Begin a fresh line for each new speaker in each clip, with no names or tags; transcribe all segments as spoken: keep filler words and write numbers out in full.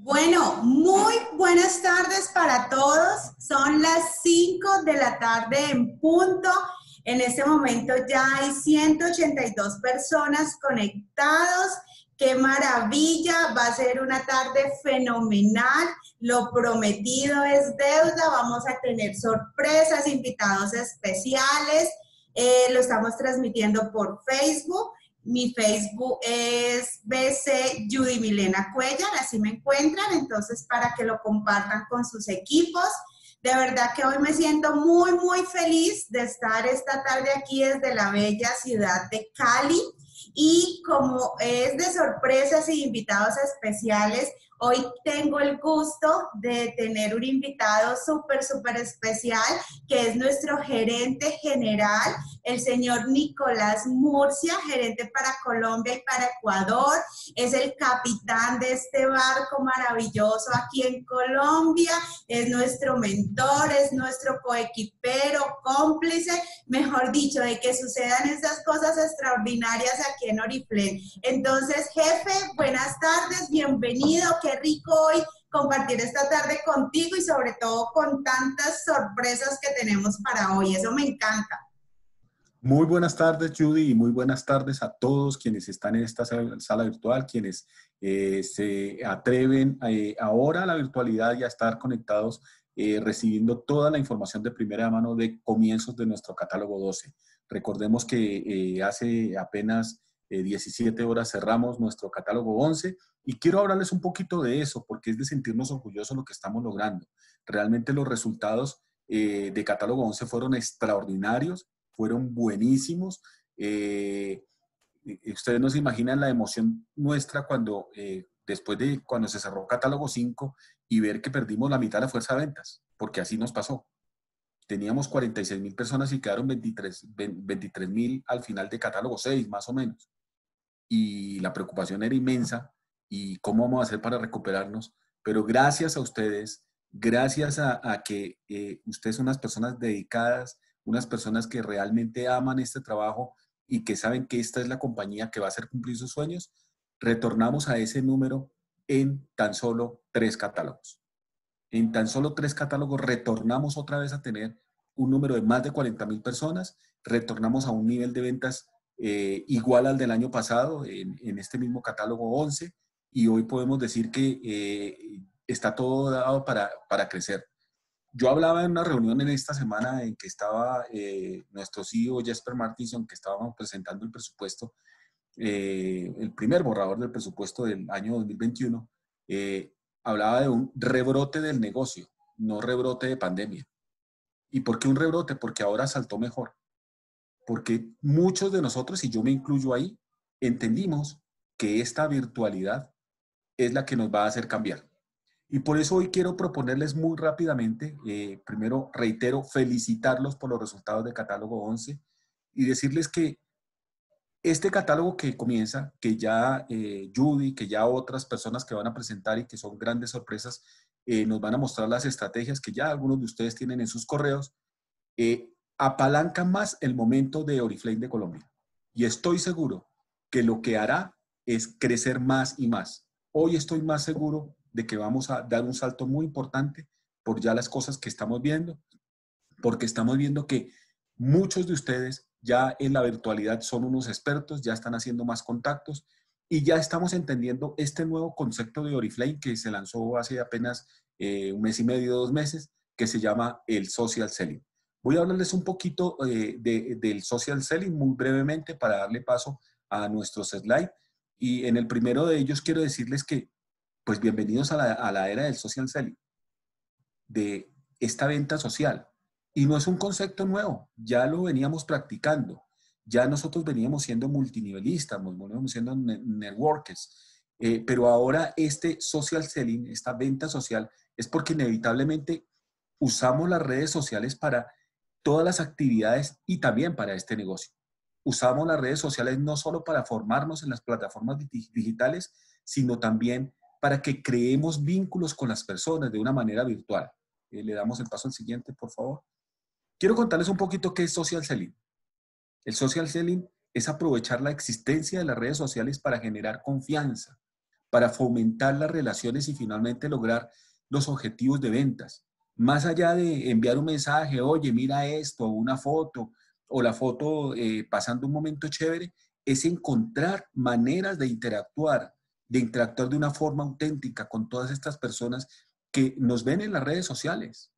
Bueno, muy buenas tardes para todos. Son las cinco de la tarde en punto. En este momento ya hay ciento ochenta y dos personas conectados. ¡Qué maravilla! Va a ser una tarde fenomenal. Lo prometido es deuda. Vamos a tener sorpresas, invitados especiales. Eh, lo estamos transmitiendo por Facebook. Mi Facebook es B C Judy Milena Cuellar, así me encuentran, entonces para que lo compartan con sus equipos. De verdad que hoy me siento muy, muy feliz de estar esta tarde aquí desde la bella ciudad de Cali. Y como es de sorpresas y invitados especiales, hoy tengo el gusto de tener un invitado súper, súper especial, que es nuestro gerente general, el señor Nicolás Murcia, gerente para Colombia y para Ecuador. Es el capitán de este barco maravilloso aquí en Colombia. Es nuestro mentor, es nuestro coequipero, cómplice, mejor dicho, de que sucedan estas cosas extraordinarias aquí en Oriflame. Entonces, jefe, buenas tardes, bienvenido. Qué rico hoy compartir esta tarde contigo y sobre todo con tantas sorpresas que tenemos para hoy. Eso me encanta.
Muy buenas tardes, Judy, y muy buenas tardes a todos quienes están en esta sala virtual, quienes eh, se atreven eh, ahora a la virtualidad y a estar conectados, eh, recibiendo toda la información de primera mano de comienzos de nuestro catálogo doce. Recordemos que eh, hace apenas eh, diecisiete horas cerramos nuestro catálogo once y quiero hablarles un poquito de eso porque es de sentirnos orgullosos de lo que estamos logrando. Realmente los resultados eh, de catálogo once fueron extraordinarios. Fueron buenísimos. Eh, ustedes no se imaginan la emoción nuestra cuando, eh, después de cuando se cerró catálogo cinco y ver que perdimos la mitad de la fuerza de ventas, porque así nos pasó. Teníamos cuarenta y seis mil personas y quedaron veintitrés mil al final de catálogo seis, más o menos. Y la preocupación era inmensa. ¿Y cómo vamos a hacer para recuperarnos? Pero gracias a ustedes, gracias a, a que eh, ustedes son unas personas dedicadas, unas personas que realmente aman este trabajo y que saben que esta es la compañía que va a hacer cumplir sus sueños, retornamos a ese número en tan solo tres catálogos. En tan solo tres catálogos retornamos otra vez a tener un número de más de cuarenta mil personas, retornamos a un nivel de ventas eh, igual al del año pasado en, en este mismo catálogo once y hoy podemos decir que eh, está todo dado para, para crecer. Yo hablaba en una reunión en esta semana en que estaba eh, nuestro C E O Jesper Martinson, que estábamos presentando el presupuesto, eh, el primer borrador del presupuesto del año dos mil veintiuno, eh, hablaba de un rebrote del negocio, no rebrote de pandemia. ¿Y por qué un rebrote? Porque ahora saltó mejor. Porque muchos de nosotros, y yo me incluyo ahí, entendimos que esta virtualidad es la que nos va a hacer cambiar. Y por eso hoy quiero proponerles muy rápidamente, eh, primero reitero, felicitarlos por los resultados de catálogo once y decirles que este catálogo que comienza, que ya eh, Judy, que ya otras personas que van a presentar y que son grandes sorpresas, eh, nos van a mostrar las estrategias que ya algunos de ustedes tienen en sus correos, eh, apalancan más el momento de Oriflame de Colombia. Y estoy seguro que lo que hará es crecer más y más. Hoy estoy más seguro de que vamos a dar un salto muy importante por ya las cosas que estamos viendo, porque estamos viendo que muchos de ustedes ya en la virtualidad son unos expertos, ya están haciendo más contactos y ya estamos entendiendo este nuevo concepto de Oriflame que se lanzó hace apenas eh, un mes y medio, dos meses, que se llama el social selling. Voy a hablarles un poquito eh, de, del social selling muy brevemente para darle paso a nuestros slides. Y en el primero de ellos quiero decirles que, pues bienvenidos a la, a la era del social selling, de esta venta social. Y no es un concepto nuevo, ya lo veníamos practicando. Ya nosotros veníamos siendo multinivelistas, veníamos siendo networkers. Eh, pero ahora este social selling, esta venta social, es porque inevitablemente usamos las redes sociales para todas las actividades y también para este negocio. Usamos las redes sociales no solo para formarnos en las plataformas digitales, sino también para que creemos vínculos con las personas de una manera virtual. Eh, le damos el paso al siguiente, por favor. Quiero contarles un poquito qué es social selling. El social selling es aprovechar la existencia de las redes sociales para generar confianza, para fomentar las relaciones y finalmente lograr los objetivos de ventas. Más allá de enviar un mensaje, oye, mira esto, una foto, o la foto eh, pasando un momento chévere, es encontrar maneras de interactuar, de interactuar de una forma auténtica con todas estas personas que nos ven en las redes sociales.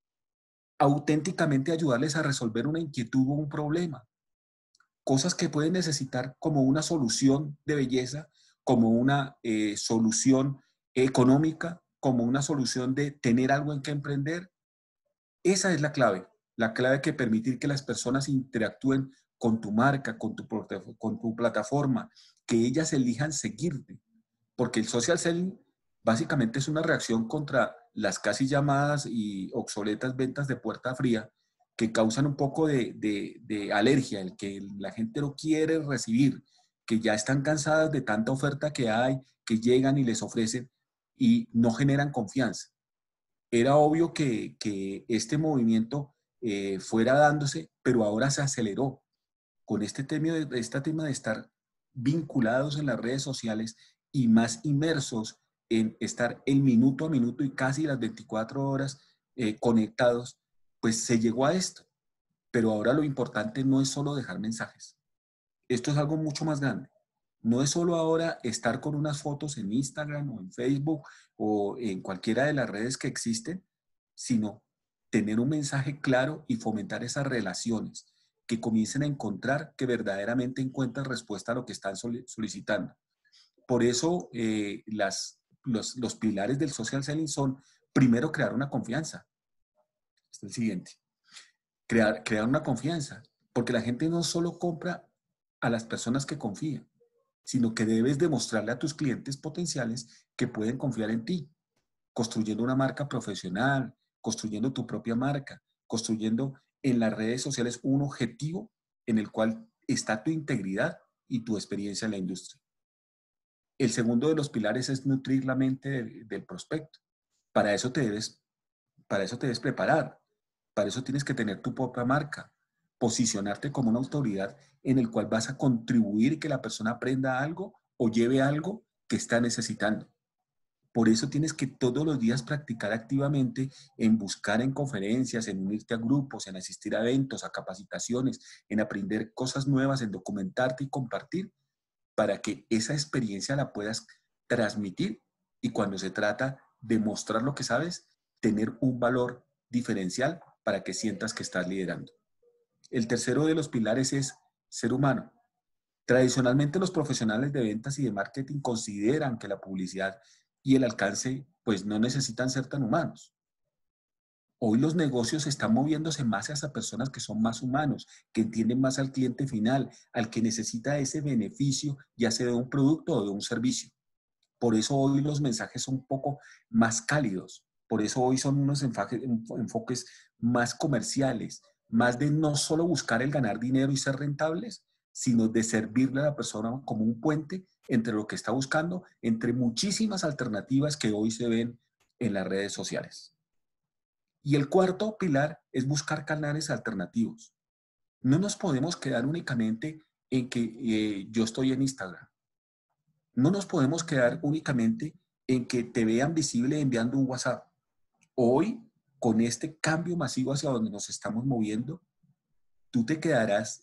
Auténticamente ayudarles a resolver una inquietud o un problema. Cosas que pueden necesitar como una solución de belleza, como una eh, solución económica, como una solución de tener algo en que emprender. Esa es la clave, la clave que permitir que las personas interactúen con tu marca, con tu, con tu plataforma, que ellas elijan seguirte. Porque el social selling básicamente es una reacción contra las casi llamadas y obsoletas ventas de puerta fría que causan un poco de, de, de alergia, el que la gente no quiere recibir, que ya están cansadas de tanta oferta que hay, que llegan y les ofrecen y no generan confianza. Era obvio que, que este movimiento eh, fuera dándose, pero ahora se aceleró con este tema, de, este tema de estar vinculados en las redes sociales y más inmersos en estar el minuto a minuto y casi las veinticuatro horas eh, conectados, pues se llegó a esto. Pero ahora lo importante no es solo dejar mensajes. Esto es algo mucho más grande. No es solo ahora estar con unas fotos en Instagram o en Facebook o en cualquiera de las redes que existen, sino tener un mensaje claro y fomentar esas relaciones que comiencen a encontrar que verdaderamente encuentren respuesta a lo que están solicitando. Por eso eh, las, los, los pilares del social selling son, primero, crear una confianza. Este es el siguiente. Crear, crear una confianza, porque la gente no solo compra a las personas que confían, sino que debes demostrarle a tus clientes potenciales que pueden confiar en ti, construyendo una marca profesional, construyendo tu propia marca, construyendo en las redes sociales un objetivo en el cual está tu integridad y tu experiencia en la industria. El segundo de los pilares es nutrir la mente del, del prospecto. Para eso te debes, para eso te debes preparar. Para eso tienes que tener tu propia marca, posicionarte como una autoridad en el cual vas a contribuir que la persona aprenda algo o lleve algo que está necesitando. Por eso tienes que todos los días practicar activamente en buscar en conferencias, en unirte a grupos, en asistir a eventos, a capacitaciones, en aprender cosas nuevas, en documentarte y compartir para que esa experiencia la puedas transmitir y cuando se trata de mostrar lo que sabes, tener un valor diferencial para que sientas que estás liderando. El tercero de los pilares es ser humano. Tradicionalmente los profesionales de ventas y de marketing consideran que la publicidad y el alcance pues no necesitan ser tan humanos. Hoy los negocios están moviéndose más hacia personas que son más humanos, que entienden más al cliente final, al que necesita ese beneficio, ya sea de un producto o de un servicio. Por eso hoy los mensajes son un poco más cálidos. Por eso hoy son unos enfoques más comerciales, más de no solo buscar el ganar dinero y ser rentables, sino de servirle a la persona como un puente entre lo que está buscando, entre muchísimas alternativas que hoy se ven en las redes sociales. Y el cuarto pilar es buscar canales alternativos. No nos podemos quedar únicamente en que eh, yo estoy en Instagram. No nos podemos quedar únicamente en que te vean visible enviando un WhatsApp. Hoy, con este cambio masivo hacia donde nos estamos moviendo, tú te quedarás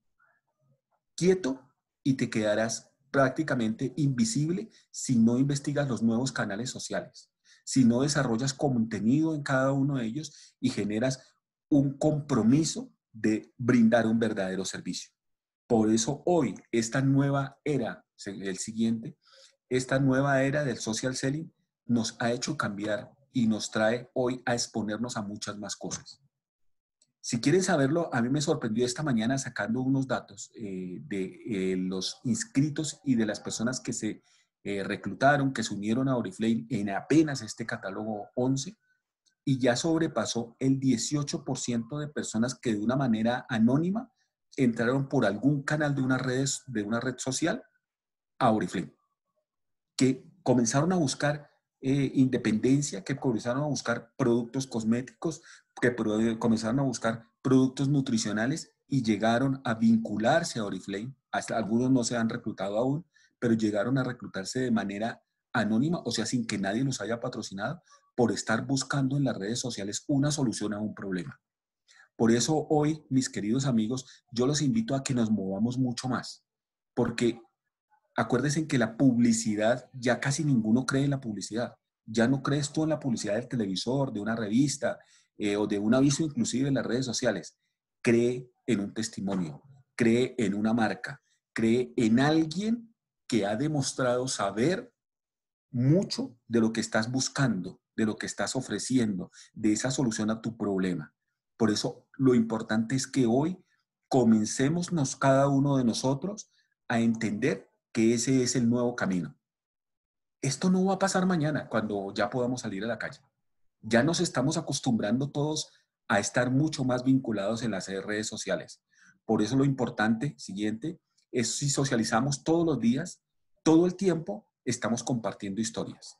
quieto y te quedarás prácticamente invisible si no investigas los nuevos canales sociales, si no desarrollas contenido en cada uno de ellos y generas un compromiso de brindar un verdadero servicio. Por eso hoy, esta nueva era, el siguiente, esta nueva era del social selling nos ha hecho cambiar y nos trae hoy a exponernos a muchas más cosas. Si quieren saberlo, a mí me sorprendió esta mañana sacando unos datos eh, de eh, los inscritos y de las personas que se eh, reclutaron, que se unieron a Oriflame en apenas este catálogo once, y ya sobrepasó el dieciocho por ciento de personas que de una manera anónima entraron por algún canal de una red, de una red social a Oriflame, que comenzaron a buscar eh, independencia, que comenzaron a buscar productos cosméticos, que pro, comenzaron a buscar productos nutricionales y llegaron a vincularse a Oriflame. Hasta algunos no se han reclutado aún, pero llegaron a reclutarse de manera anónima, o sea, sin que nadie nos haya patrocinado, por estar buscando en las redes sociales una solución a un problema. Por eso hoy, mis queridos amigos, yo los invito a que nos movamos mucho más, porque acuérdense que la publicidad, ya casi ninguno cree en la publicidad. Ya no crees tú en la publicidad del televisor, de una revista eh, o de un aviso inclusive en las redes sociales. Cree en un testimonio, cree en una marca, cree en alguien que ha demostrado saber mucho de lo que estás buscando, de lo que estás ofreciendo, de esa solución a tu problema. Por eso lo importante es que hoy comencemos nos, cada uno de nosotros a entender que ese es el nuevo camino. Esto no va a pasar mañana cuando ya podamos salir a la calle. Ya nos estamos acostumbrando todos a estar mucho más vinculados en las redes sociales. Por eso lo importante, siguiente, es si socializamos todos los días, todo el tiempo, estamos compartiendo historias.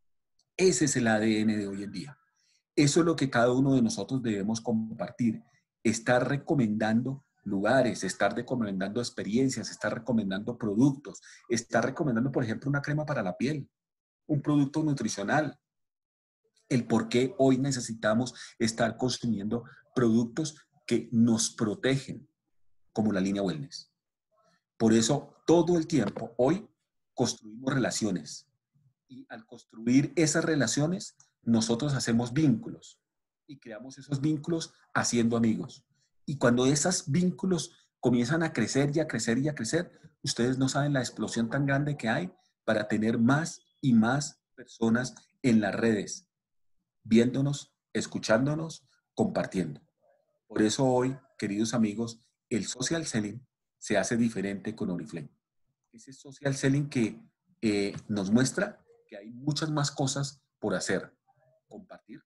Ese es el A D N de hoy en día. Eso es lo que cada uno de nosotros debemos compartir. Estar recomendando lugares, estar recomendando experiencias, estar recomendando productos, estar recomendando, por ejemplo, una crema para la piel, un producto nutricional. El por qué hoy necesitamos estar consumiendo productos que nos protegen, como la línea Wellness. Por eso, todo el tiempo, hoy, construimos relaciones. Y al construir esas relaciones, nosotros hacemos vínculos. Y creamos esos vínculos haciendo amigos. Y cuando esos vínculos comienzan a crecer y a crecer y a crecer, ustedes no saben la explosión tan grande que hay para tener más y más personas en las redes, viéndonos, escuchándonos, compartiendo. Por eso hoy, queridos amigos, el social selling se hace diferente con Oriflame. Ese social selling que eh, nos muestra que hay muchas más cosas por hacer. Compartir,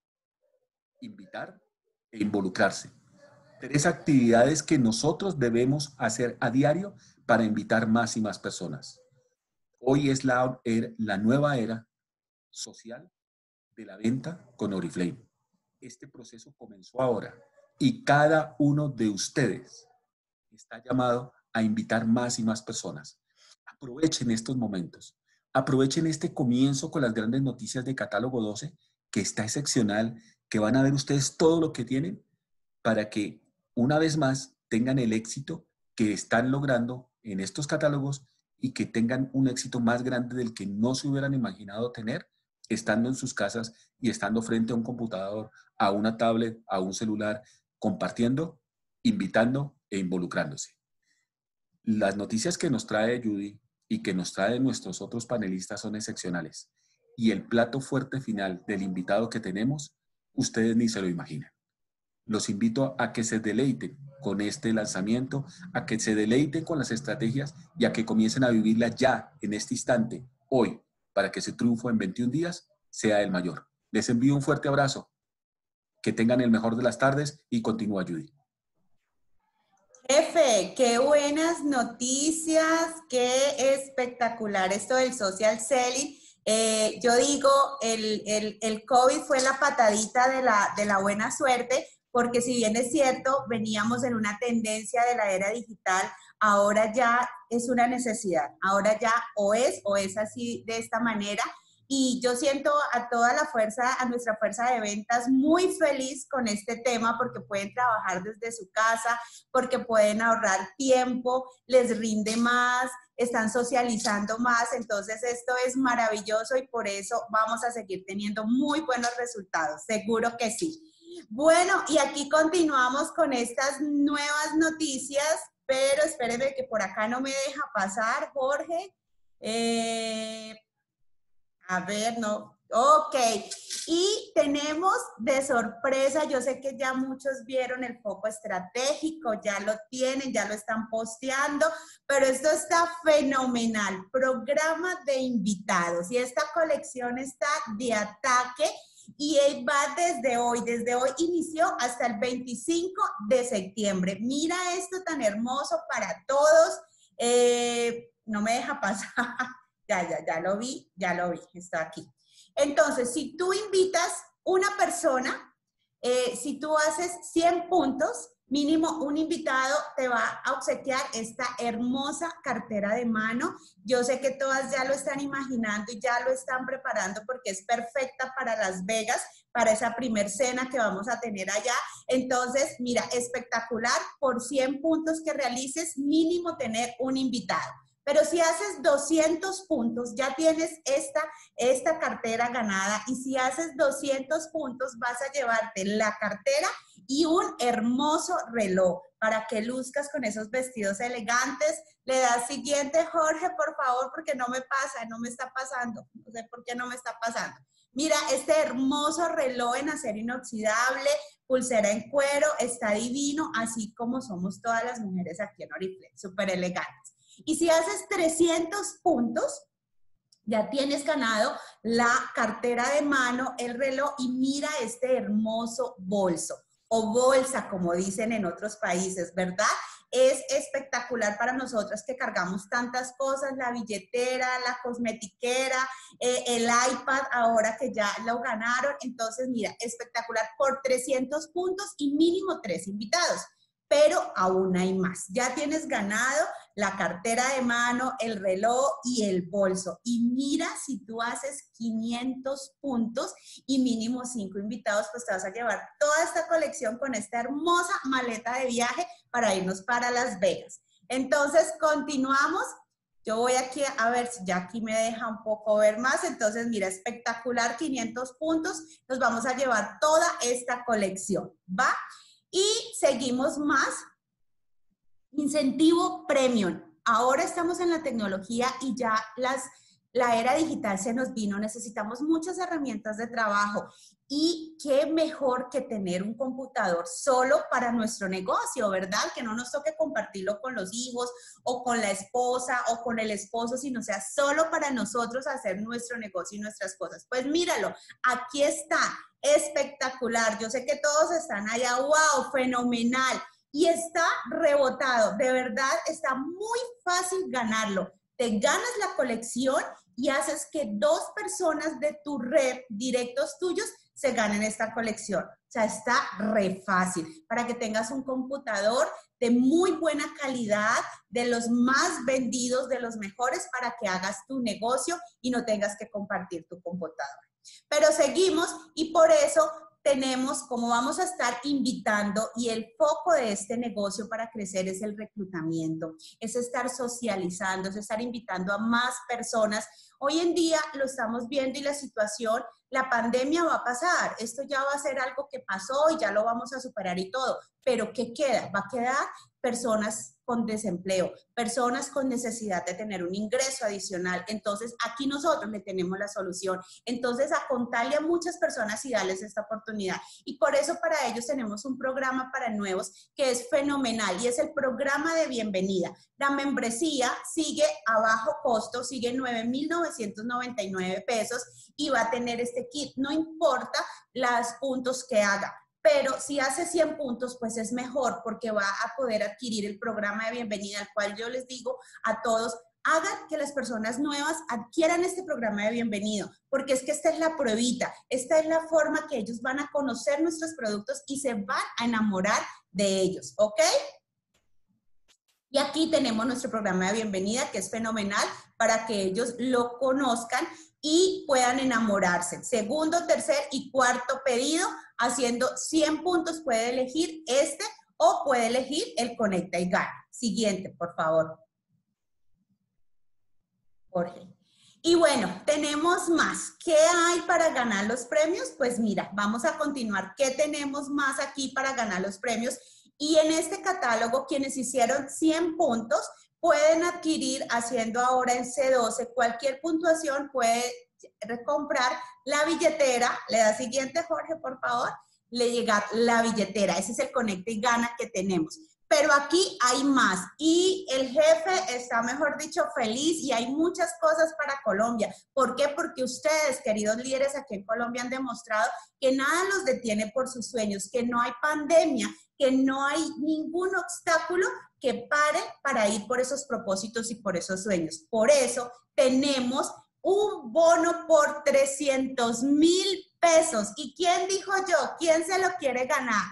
invitar e involucrarse. Tres actividades que nosotros debemos hacer a diario para invitar más y más personas. Hoy es la, la nueva era social de la venta con Oriflame. Este proceso comenzó ahora y cada uno de ustedes está llamado a invitar más y más personas. Aprovechen estos momentos. Aprovechen este comienzo con las grandes noticias de Catálogo doce, que está excepcional, que van a ver ustedes todo lo que tienen para que una vez más tengan el éxito que están logrando en estos catálogos y que tengan un éxito más grande del que no se hubieran imaginado tener estando en sus casas y estando frente a un computador, a una tablet, a un celular, compartiendo, invitando e involucrándose. Las noticias que nos trae Judy y que nos traen nuestros otros panelistas son excepcionales. Y el plato fuerte final del invitado que tenemos, ustedes ni se lo imaginan. Los invito a que se deleiten con este lanzamiento, a que se deleiten con las estrategias y a que comiencen a vivirlas ya, en este instante, hoy, para que ese triunfo en veintiún días sea el mayor. Les envío un fuerte abrazo. Que tengan el mejor de las tardes y continúa, Judy.
Jefe, qué buenas noticias, qué espectacular esto del social selling. Eh, yo digo, el, el, el COVID fue la patadita de la, de la buena suerte, porque si bien es cierto, veníamos en una tendencia de la era digital, ahora ya es una necesidad, ahora ya o es o es así de esta manera. Y yo siento a toda la fuerza, a nuestra fuerza de ventas muy feliz con este tema porque pueden trabajar desde su casa, porque pueden ahorrar tiempo, les rinde más, están socializando más. Entonces esto es maravilloso y por eso vamos a seguir teniendo muy buenos resultados, seguro que sí. Bueno, y aquí continuamos con estas nuevas noticias, pero espérenme que por acá no me deja pasar, Jorge. Eh... A ver, no. Ok. Y tenemos de sorpresa, yo sé que ya muchos vieron el foco estratégico, ya lo tienen, ya lo están posteando, pero esto está fenomenal. Programa de invitados. Y esta colección está de ataque y va desde hoy, desde hoy inició hasta el veinticinco de septiembre. Mira esto tan hermoso para todos. Eh, no me deja pasar. Ya, ya, ya lo vi, ya lo vi, está aquí. Entonces, si tú invitas una persona, eh, si tú haces cien puntos, Mínimo un invitado te va a obsequiar esta hermosa cartera de mano. Yo sé que todas ya lo están imaginando y ya lo están preparando porque es perfecta para Las Vegas, para esa primer cena que vamos a tener allá. Entonces, mira, espectacular, por cien puntos que realices, mínimo tener un invitado. Pero si haces doscientos puntos, ya tienes esta, esta cartera ganada. Y si haces doscientos puntos, vas a llevarte la cartera y un hermoso reloj para que luzcas con esos vestidos elegantes. Le das siguiente, Jorge, por favor, porque no me pasa, no me está pasando. No sé por qué no me está pasando. Mira, este hermoso reloj en acero inoxidable, pulsera en cuero, está divino, así como somos todas las mujeres aquí en Oriflame, súper elegantes. Y si haces trescientos puntos, ya tienes ganado la cartera de mano, el reloj y mira este hermoso bolso o bolsa, como dicen en otros países, ¿verdad? Es espectacular para nosotras que cargamos tantas cosas, la billetera, la cosmetiquera, eh, el iPad, ahora que ya lo ganaron. Entonces, mira, espectacular por trescientos puntos y mínimo tres invitados. Pero aún hay más. Ya tienes ganado la cartera de mano, el reloj y el bolso. Y mira, si tú haces quinientos puntos y mínimo cinco invitados, pues te vas a llevar toda esta colección con esta hermosa maleta de viaje para irnos para Las Vegas. Entonces, continuamos. Yo voy aquí a ver si ya aquí me deja un poco ver más. Entonces, mira, espectacular, quinientos puntos. Nos vamos a llevar toda esta colección, ¿va? Y seguimos más. Incentivo premium. Ahora estamos en la tecnología y ya las, la era digital se nos vino. Necesitamos muchas herramientas de trabajo. Y qué mejor que tener un computador solo para nuestro negocio, ¿verdad? Que no nos toque compartirlo con los hijos o con la esposa o con el esposo, sino sea solo para nosotros hacer nuestro negocio y nuestras cosas. Pues míralo, aquí está. Espectacular, yo sé que todos están allá, wow, fenomenal, y está rebotado, de verdad está muy fácil ganarlo. Te ganas la colección y haces que dos personas de tu red, directos tuyos, se ganen esta colección. O sea, está re fácil para que tengas un computador de muy buena calidad, de los más vendidos, de los mejores, para que hagas tu negocio y no tengas que compartir tu computador. Pero seguimos y por eso tenemos, como vamos a estar invitando, y el foco de este negocio para crecer es el reclutamiento, es estar socializando, es estar invitando a más personas. Hoy en día lo estamos viendo y la situación, la pandemia va a pasar, esto ya va a ser algo que pasó y ya lo vamos a superar y todo, pero ¿qué queda? Va a quedar personas con desempleo, personas con necesidad de tener un ingreso adicional. Entonces, aquí nosotros le tenemos la solución. Entonces, a contarle a muchas personas y darles esta oportunidad. Y por eso para ellos tenemos un programa para nuevos que es fenomenal y es el programa de bienvenida. La membresía sigue a bajo costo, sigue nueve mil novecientos noventa y nueve pesos y va a tener este kit, no importa los puntos que haga. Pero si hace cien puntos, pues es mejor porque va a poder adquirir el programa de bienvenida, al cual yo les digo a todos, hagan que las personas nuevas adquieran este programa de bienvenido, porque es que esta es la pruebita, esta es la forma que ellos van a conocer nuestros productos y se van a enamorar de ellos, ¿ok? Y aquí tenemos nuestro programa de bienvenida, que es fenomenal para que ellos lo conozcan y puedan enamorarse. Segundo, tercer y cuarto pedido, haciendo cien puntos, puede elegir este o puede elegir el Conecta y Gana. Siguiente, por favor. Jorge. Y bueno, tenemos más. ¿Qué hay para ganar los premios? Pues mira, vamos a continuar. ¿Qué tenemos más aquí para ganar los premios? Y en este catálogo, quienes hicieron cien puntos, pueden adquirir, haciendo ahora en C doce, cualquier puntuación puede recomprar la billetera. Le da siguiente, Jorge, por favor. Le llega la billetera. Ese es el Conecta y Gana que tenemos. Pero aquí hay más y el jefe está, mejor dicho, feliz y hay muchas cosas para Colombia. ¿Por qué? Porque ustedes, queridos líderes aquí en Colombia, han demostrado que nada los detiene por sus sueños, que no hay pandemia, que no hay ningún obstáculo que pare para ir por esos propósitos y por esos sueños. Por eso tenemos un bono por trescientos mil pesos. ¿Y quién dijo yo? ¿Quién se lo quiere ganar?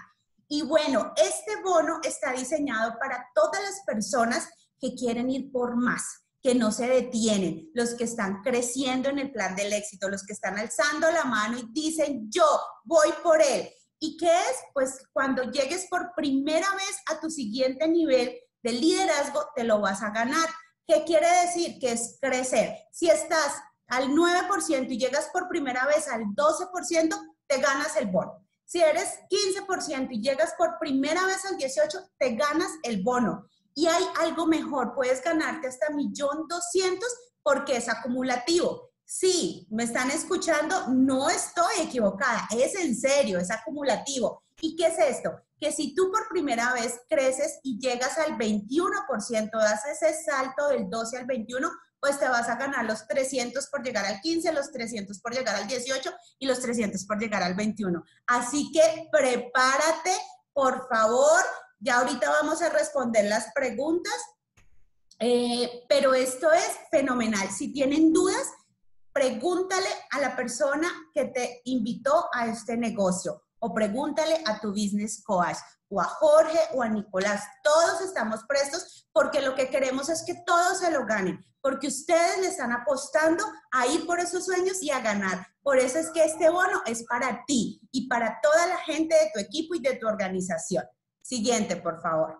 Y bueno, este bono está diseñado para todas las personas que quieren ir por más, que no se detienen, los que están creciendo en el plan del éxito, los que están alzando la mano y dicen, yo voy por él. ¿Y qué es? Pues cuando llegues por primera vez a tu siguiente nivel de liderazgo, te lo vas a ganar. ¿Qué quiere decir? Que es crecer. Si estás al nueve por ciento y llegas por primera vez al doce por ciento, te ganas el bono. Si eres quince por ciento y llegas por primera vez al dieciocho por ciento, te ganas el bono. Y hay algo mejor, puedes ganarte hasta un millón doscientos mil porque es acumulativo. Sí, me están escuchando, no estoy equivocada, es en serio, es acumulativo. ¿Y qué es esto? Que si tú por primera vez creces y llegas al veintiuno por ciento, das ese salto del doce al veintiuno, pues te vas a ganar los trescientos por llegar al quince, los trescientos por llegar al dieciocho y los trescientos por llegar al veintiuno. Así que prepárate, por favor. Ya ahorita vamos a responder las preguntas, eh, pero esto es fenomenal. Si tienen dudas, pregúntale a la persona que te invitó a este negocio o pregúntale a tu business coach o a Jorge o a Nicolás. Todos estamos prestos porque lo que queremos es que todos se lo ganen, porque ustedes le están apostando a ir por esos sueños y a ganar. Por eso es que este bono es para ti y para toda la gente de tu equipo y de tu organización. Siguiente, por favor.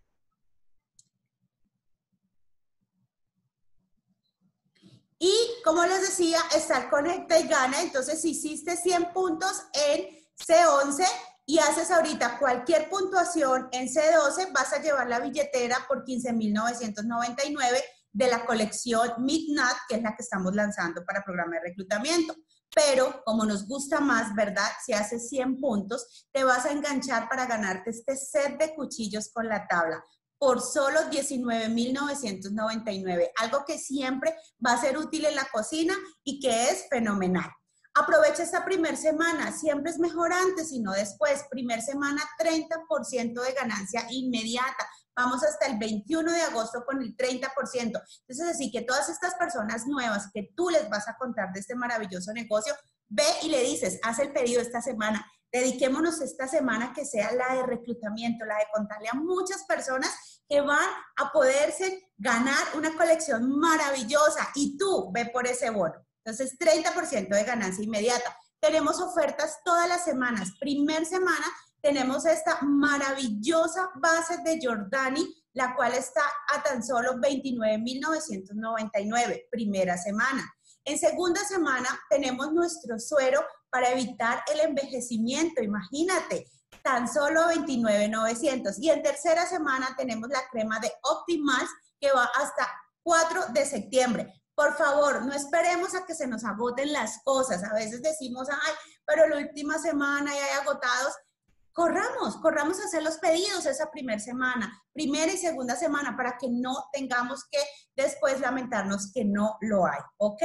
Y como les decía, está el Conecta y Gana. Entonces, si hiciste cien puntos en C once y haces ahorita cualquier puntuación en C doce, vas a llevar la billetera por quince mil novecientos noventa y nueve de la colección Midnight, que es la que estamos lanzando para programa de reclutamiento. Pero como nos gusta más, ¿verdad? Si haces cien puntos, te vas a enganchar para ganarte este set de cuchillos con la tabla por solo diecinueve mil novecientos noventa y nueve, algo que siempre va a ser útil en la cocina y que es fenomenal. Aprovecha esta primer semana, siempre es mejor antes y no después. Primer semana, treinta por ciento de ganancia inmediata. Vamos hasta el veintiuno de agosto con el treinta por ciento. Entonces, así que todas estas personas nuevas que tú les vas a contar de este maravilloso negocio, ve y le dices, haz el pedido esta semana. Dediquémonos esta semana que sea la de reclutamiento, la de contarle a muchas personas que van a poderse ganar una colección maravillosa y tú ve por ese bono. Entonces, treinta por ciento de ganancia inmediata. Tenemos ofertas todas las semanas. Primer semana tenemos esta maravillosa base de Jordani, la cual está a tan solo veintinueve mil novecientos noventa y nueve, primera semana. En segunda semana tenemos nuestro suero para evitar el envejecimiento, imagínate, tan solo veintinueve mil novecientos. Y en tercera semana tenemos la crema de Optimals que va hasta cuatro de septiembre. Por favor, no esperemos a que se nos agoten las cosas. A veces decimos, ay, pero la última semana ya hay agotados. Corramos, corramos a hacer los pedidos esa primera semana, primera y segunda semana, para que no tengamos que después lamentarnos que no lo hay, ¿ok?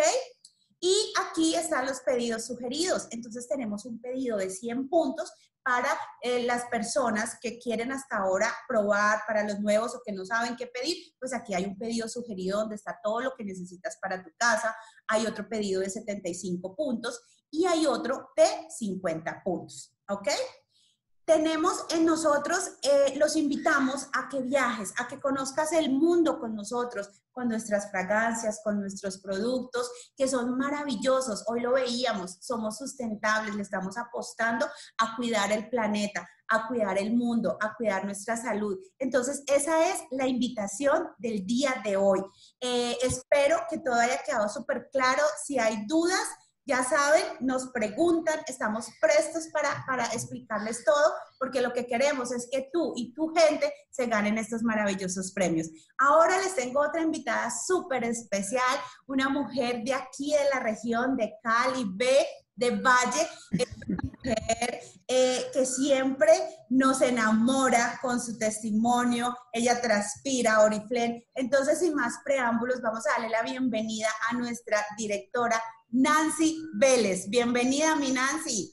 Y aquí están los pedidos sugeridos. Entonces tenemos un pedido de cien puntos para eh, las personas que quieren hasta ahora probar, para los nuevos o que no saben qué pedir, pues aquí hay un pedido sugerido donde está todo lo que necesitas para tu casa. Hay otro pedido de setenta y cinco puntos y hay otro de cincuenta puntos, ¿ok? Tenemos en nosotros, eh, los invitamos a que viajes, a que conozcas el mundo con nosotros, con nuestras fragancias, con nuestros productos, que son maravillosos. Hoy lo veíamos, somos sustentables, le estamos apostando a cuidar el planeta, a cuidar el mundo, a cuidar nuestra salud. Entonces, esa es la invitación del día de hoy. Eh, espero que todo haya quedado súper claro. Si hay dudas, ya saben, nos preguntan, estamos prestos para, para explicarles todo, porque lo que queremos es que tú y tu gente se ganen estos maravillosos premios. Ahora les tengo otra invitada súper especial, una mujer de aquí, de la región de Cali, B, de Valle, una mujer eh, que siempre nos enamora con su testimonio, ella transpira, Oriflame. Entonces, sin más preámbulos, vamos a darle la bienvenida a nuestra directora, Nancy Vélez. Bienvenida, mi Nancy.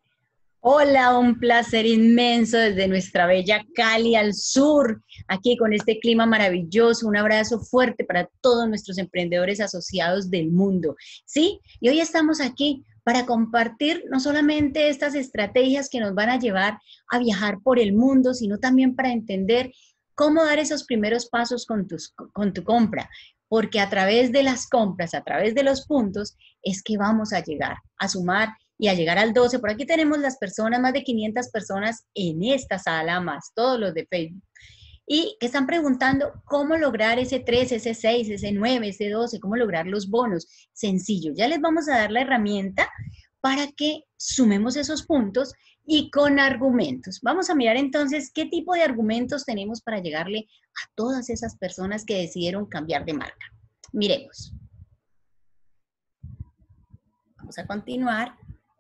Hola, un placer inmenso desde nuestra bella Cali al sur, aquí con este clima maravilloso. Un abrazo fuerte para todos nuestros emprendedores asociados del mundo. ¿Sí? Y hoy estamos aquí para compartir no solamente estas estrategias que nos van a llevar a viajar por el mundo, sino también para entender cómo dar esos primeros pasos con, tus, con tu compra, porque a través de las compras, a través de los puntos, es que vamos a llegar a sumar y a llegar al doce. Por aquí tenemos las personas, más de quinientas personas en esta sala, más todos los de Facebook, y que están preguntando cómo lograr ese tres, ese seis, ese nueve, ese doce, cómo lograr los bonos. Sencillo, ya les vamos a dar la herramienta para que sumemos esos puntos y con argumentos. Vamos a mirar entonces qué tipo de argumentos tenemos para llegarle a todas esas personas que decidieron cambiar de marca. Miremos. Vamos a continuar.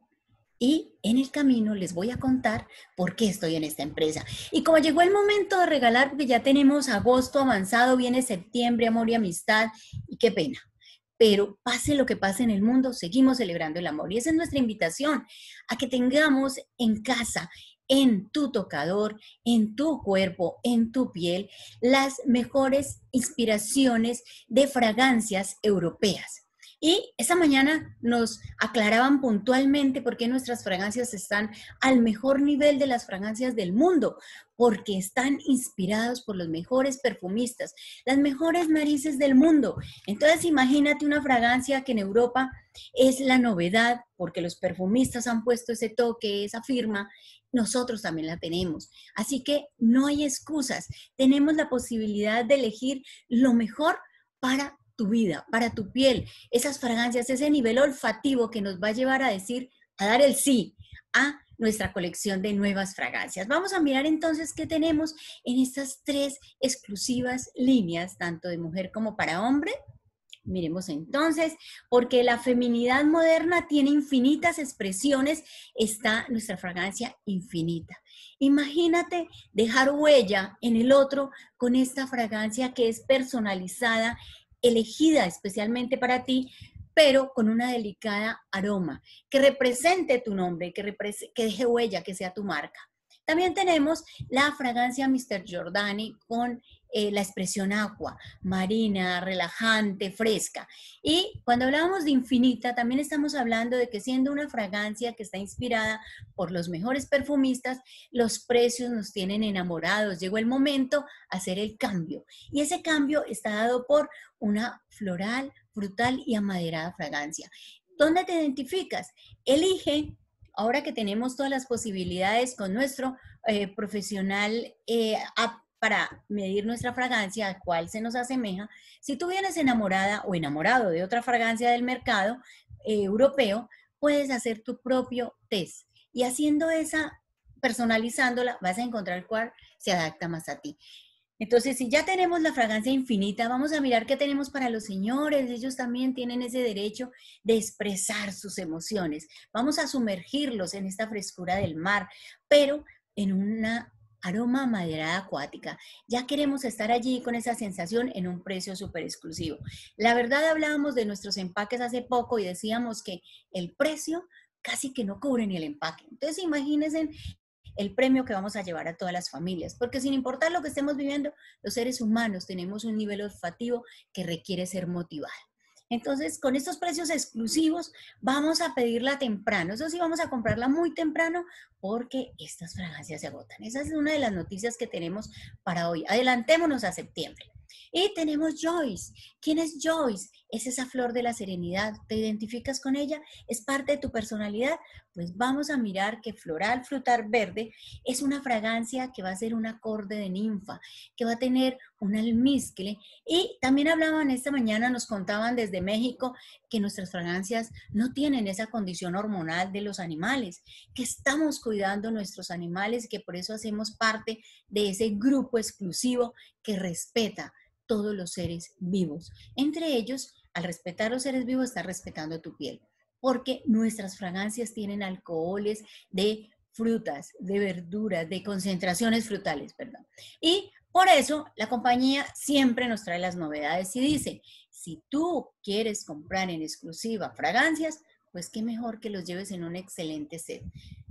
Y en el camino les voy a contar por qué estoy en esta empresa. Y como llegó el momento de regalar, porque ya tenemos agosto avanzado, viene septiembre, amor y amistad, y qué pena. Pero pase lo que pase en el mundo, seguimos celebrando el amor. Y esa es nuestra invitación, a que tengamos en casa, en tu tocador, en tu cuerpo, en tu piel, las mejores inspiraciones de fragancias europeas. Y esta mañana nos aclaraban puntualmente por qué nuestras fragancias están al mejor nivel de las fragancias del mundo, porque están inspirados por los mejores perfumistas, las mejores narices del mundo. Entonces imagínate una fragancia que en Europa es la novedad, porque los perfumistas han puesto ese toque, esa firma, nosotros también la tenemos. Así que no hay excusas, tenemos la posibilidad de elegir lo mejor para tu vida, para tu piel, esas fragancias, ese nivel olfativo que nos va a llevar a decir, a dar el sí a nuestra colección de nuevas fragancias. Vamos a mirar entonces qué tenemos en estas tres exclusivas líneas, tanto de mujer como para hombre. Miremos entonces, porque la feminidad moderna tiene infinitas expresiones, está nuestra fragancia infinita. Imagínate dejar huella en el otro con esta fragancia que es personalizada, elegida especialmente para ti, pero con una delicada aroma, que represente tu nombre, que, repre- que deje huella, que sea tu marca. También tenemos la fragancia míster Giordani con eh, la expresión agua, marina, relajante, fresca. Y cuando hablábamos de infinita, también estamos hablando de que siendo una fragancia que está inspirada por los mejores perfumistas, los precios nos tienen enamorados. Llegó el momento a hacer el cambio. Y ese cambio está dado por una floral, frutal y amaderada fragancia. ¿Dónde te identificas? Elige. Ahora que tenemos todas las posibilidades con nuestro eh, profesional eh, app para medir nuestra fragancia, a cuál se nos asemeja, si tú vienes enamorada o enamorado de otra fragancia del mercado eh, europeo, puedes hacer tu propio test. Y haciendo esa, personalizándola, vas a encontrar cuál se adapta más a ti. Entonces, si ya tenemos la fragancia infinita, vamos a mirar qué tenemos para los señores. Ellos también tienen ese derecho de expresar sus emociones. Vamos a sumergirlos en esta frescura del mar, pero en una aroma maderada acuática. Ya queremos estar allí con esa sensación en un precio súper exclusivo. La verdad, hablábamos de nuestros empaques hace poco y decíamos que el precio casi que no cubre ni el empaque. Entonces, imagínense el premio que vamos a llevar a todas las familias, porque sin importar lo que estemos viviendo, los seres humanos tenemos un nivel olfativo que requiere ser motivado. Entonces, con estos precios exclusivos, vamos a pedirla temprano. Eso sí, vamos a comprarla muy temprano porque estas fragancias se agotan. Esa es una de las noticias que tenemos para hoy. Adelantémonos a septiembre. Y tenemos Joyce. ¿Quién es Joyce? Es esa flor de la serenidad. ¿Te identificas con ella? ¿Es parte de tu personalidad? Pues vamos a mirar que Floral Frutar Verde es una fragancia que va a ser un acorde de ninfa, que va a tener un almizcle. Y también hablaban esta mañana, nos contaban desde México, que nuestras fragancias no tienen esa condición hormonal de los animales, que estamos cuidando nuestros animales y que por eso hacemos parte de ese grupo exclusivo que respeta todos los seres vivos. Entre ellos, al respetar los seres vivos, estás respetando tu piel, porque nuestras fragancias tienen alcoholes de frutas, de verduras, de concentraciones frutales, perdón. Y por eso la compañía siempre nos trae las novedades y dice, si tú quieres comprar en exclusiva fragancias, pues qué mejor que los lleves en un excelente set.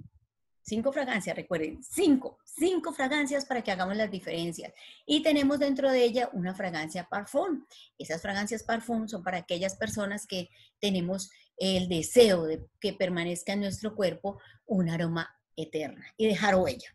Cinco fragancias, recuerden, cinco, cinco fragancias para que hagamos las diferencias. Y tenemos dentro de ella una fragancia parfum. Esas fragancias parfum son para aquellas personas que tenemos el deseo de que permanezca en nuestro cuerpo un aroma eterno y dejar huella.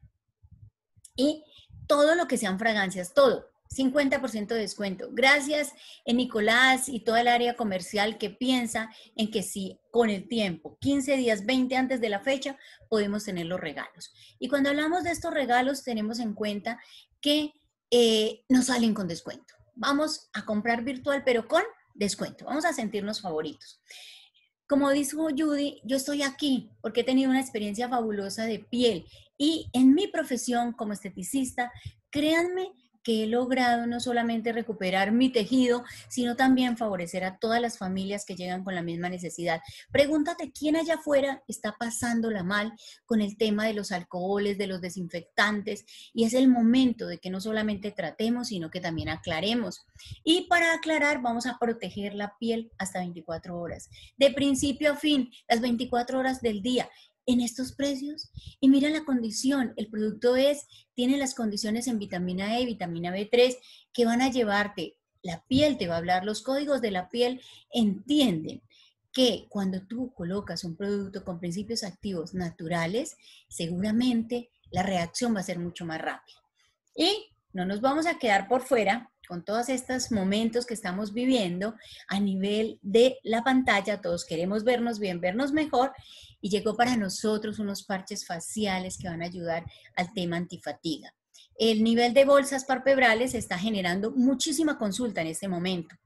Y todo lo que sean fragancias, todo, cincuenta por ciento de descuento. Gracias, eh, Nicolás y toda el área comercial que piensa en que si con el tiempo, quince días, veinte antes de la fecha, podemos tener los regalos. Y cuando hablamos de estos regalos, tenemos en cuenta que eh, nos salen con descuento. Vamos a comprar virtual, pero con descuento. Vamos a sentirnos favoritos. Como dijo Judy, yo estoy aquí porque he tenido una experiencia fabulosa de piel y en mi profesión como esteticista, créanme que he logrado no solamente recuperar mi tejido, sino también favorecer a todas las familias que llegan con la misma necesidad. Pregúntate quién allá afuera está pasándola mal con el tema de los alcoholes, de los desinfectantes, y es el momento de que no solamente tratemos, sino que también aclaremos. Y para aclarar, vamos a proteger la piel hasta veinticuatro horas, de principio a fin, las veinticuatro horas del día, en estos precios. Y mira la condición, el producto es, tiene las condiciones en vitamina E, vitamina B tres, que van a llevarte, la piel te va a hablar, los códigos de la piel entienden que cuando tú colocas un producto con principios activos naturales, seguramente la reacción va a ser mucho más rápida. Y no nos vamos a quedar por fuera con todos estos momentos que estamos viviendo a nivel de la pantalla. Todos queremos vernos bien, vernos mejor, y llegó para nosotros unos parches faciales que van a ayudar al tema antifatiga. El nivel de bolsas palpebrales está generando muchísima consulta en este momento.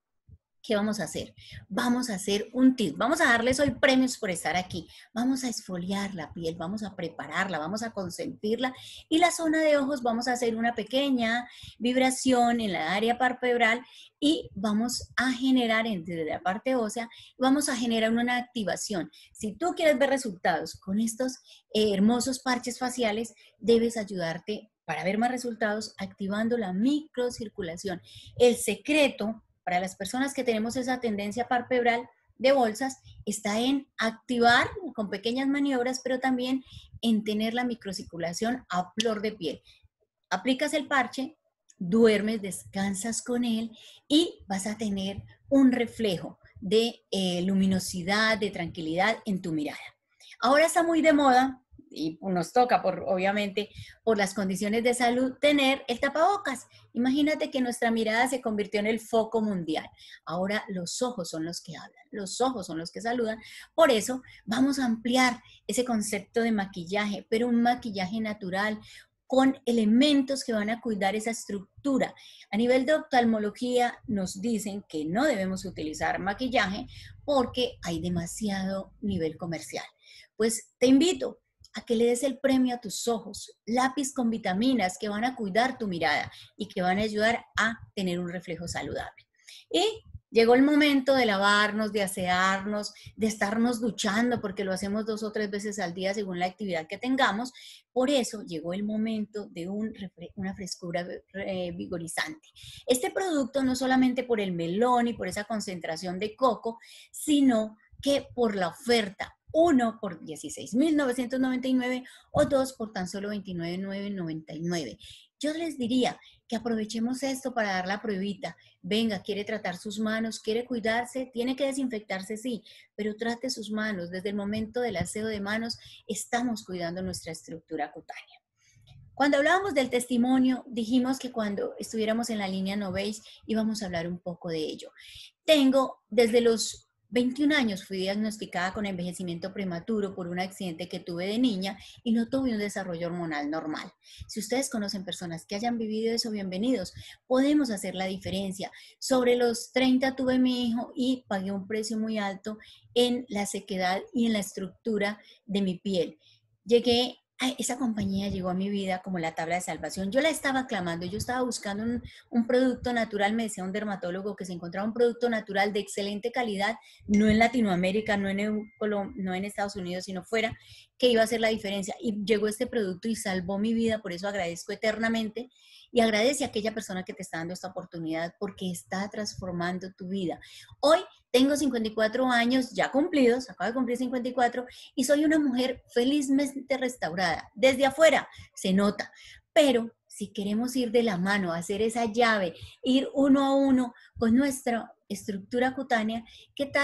¿Qué vamos a hacer? Vamos a hacer un tip. Vamos a darles hoy premios por estar aquí. Vamos a esfoliar la piel, vamos a prepararla, vamos a consentirla. Y la zona de ojos vamos a hacer una pequeña vibración en la área palpebral y vamos a generar entre la parte ósea, vamos a generar una activación. Si tú quieres ver resultados con estos eh, hermosos parches faciales, debes ayudarte para ver más resultados activando la microcirculación. El secreto para las personas que tenemos esa tendencia palpebral de bolsas está en activar con pequeñas maniobras, pero también en tener la microcirculación a flor de piel. Aplicas el parche, duermes, descansas con él y vas a tener un reflejo de eh, luminosidad, de tranquilidad en tu mirada. Ahora está muy de moda, y nos toca, por, obviamente, por las condiciones de salud, tener el tapabocas. Imagínate que nuestra mirada se convirtió en el foco mundial. Ahora los ojos son los que hablan, los ojos son los que saludan. Por eso vamos a ampliar ese concepto de maquillaje, pero un maquillaje natural, con elementos que van a cuidar esa estructura. A nivel de oftalmología nos dicen que no debemos utilizar maquillaje porque hay demasiado nivel comercial. Pues te invito a que le des el premio a tus ojos, lápiz con vitaminas que van a cuidar tu mirada y que van a ayudar a tener un reflejo saludable. Y llegó el momento de lavarnos, de asearnos, de estarnos duchando, porque lo hacemos dos o tres veces al día según la actividad que tengamos. Por eso llegó el momento de un, una frescura eh, vigorizante. Este producto no solamente por el melón y por esa concentración de coco, sino que por la oferta. Uno por dieciséis mil novecientos noventa y nueve o dos por tan solo veintinueve mil novecientos noventa y nueve. Yo les diría que aprovechemos esto para dar la pruebita. Venga, quiere tratar sus manos, quiere cuidarse, tiene que desinfectarse, sí, pero trate sus manos. Desde el momento del aseo de manos estamos cuidando nuestra estructura cutánea. Cuando hablábamos del testimonio, dijimos que cuando estuviéramos en la línea Noveis íbamos a hablar un poco de ello. Tengo desde los veintiún años fui diagnosticada con envejecimiento prematuro por un accidente que tuve de niña y no tuve un desarrollo hormonal normal. Si ustedes conocen personas que hayan vivido eso, bienvenidos. Podemos hacer la diferencia. Sobre los treinta tuve mi hijo y pagué un precio muy alto en la sequedad y en la estructura de mi piel. Llegué Ay, esa compañía llegó a mi vida como la tabla de salvación. Yo la estaba clamando, yo estaba buscando un, un producto natural, me decía un dermatólogo que se encontraba un producto natural de excelente calidad, no en Latinoamérica, no en, no en Estados Unidos, sino fuera, que iba a hacer la diferencia. Y llegó este producto y salvó mi vida, por eso agradezco eternamente. Y agradece a aquella persona que te está dando esta oportunidad porque está transformando tu vida. Hoy tengo cincuenta y cuatro años ya cumplidos, acabo de cumplir cincuenta y cuatro y soy una mujer felizmente restaurada. Desde afuera se nota, pero si queremos ir de la mano, hacer esa llave, ir uno a uno con nuestra estructura cutánea, ¿qué tal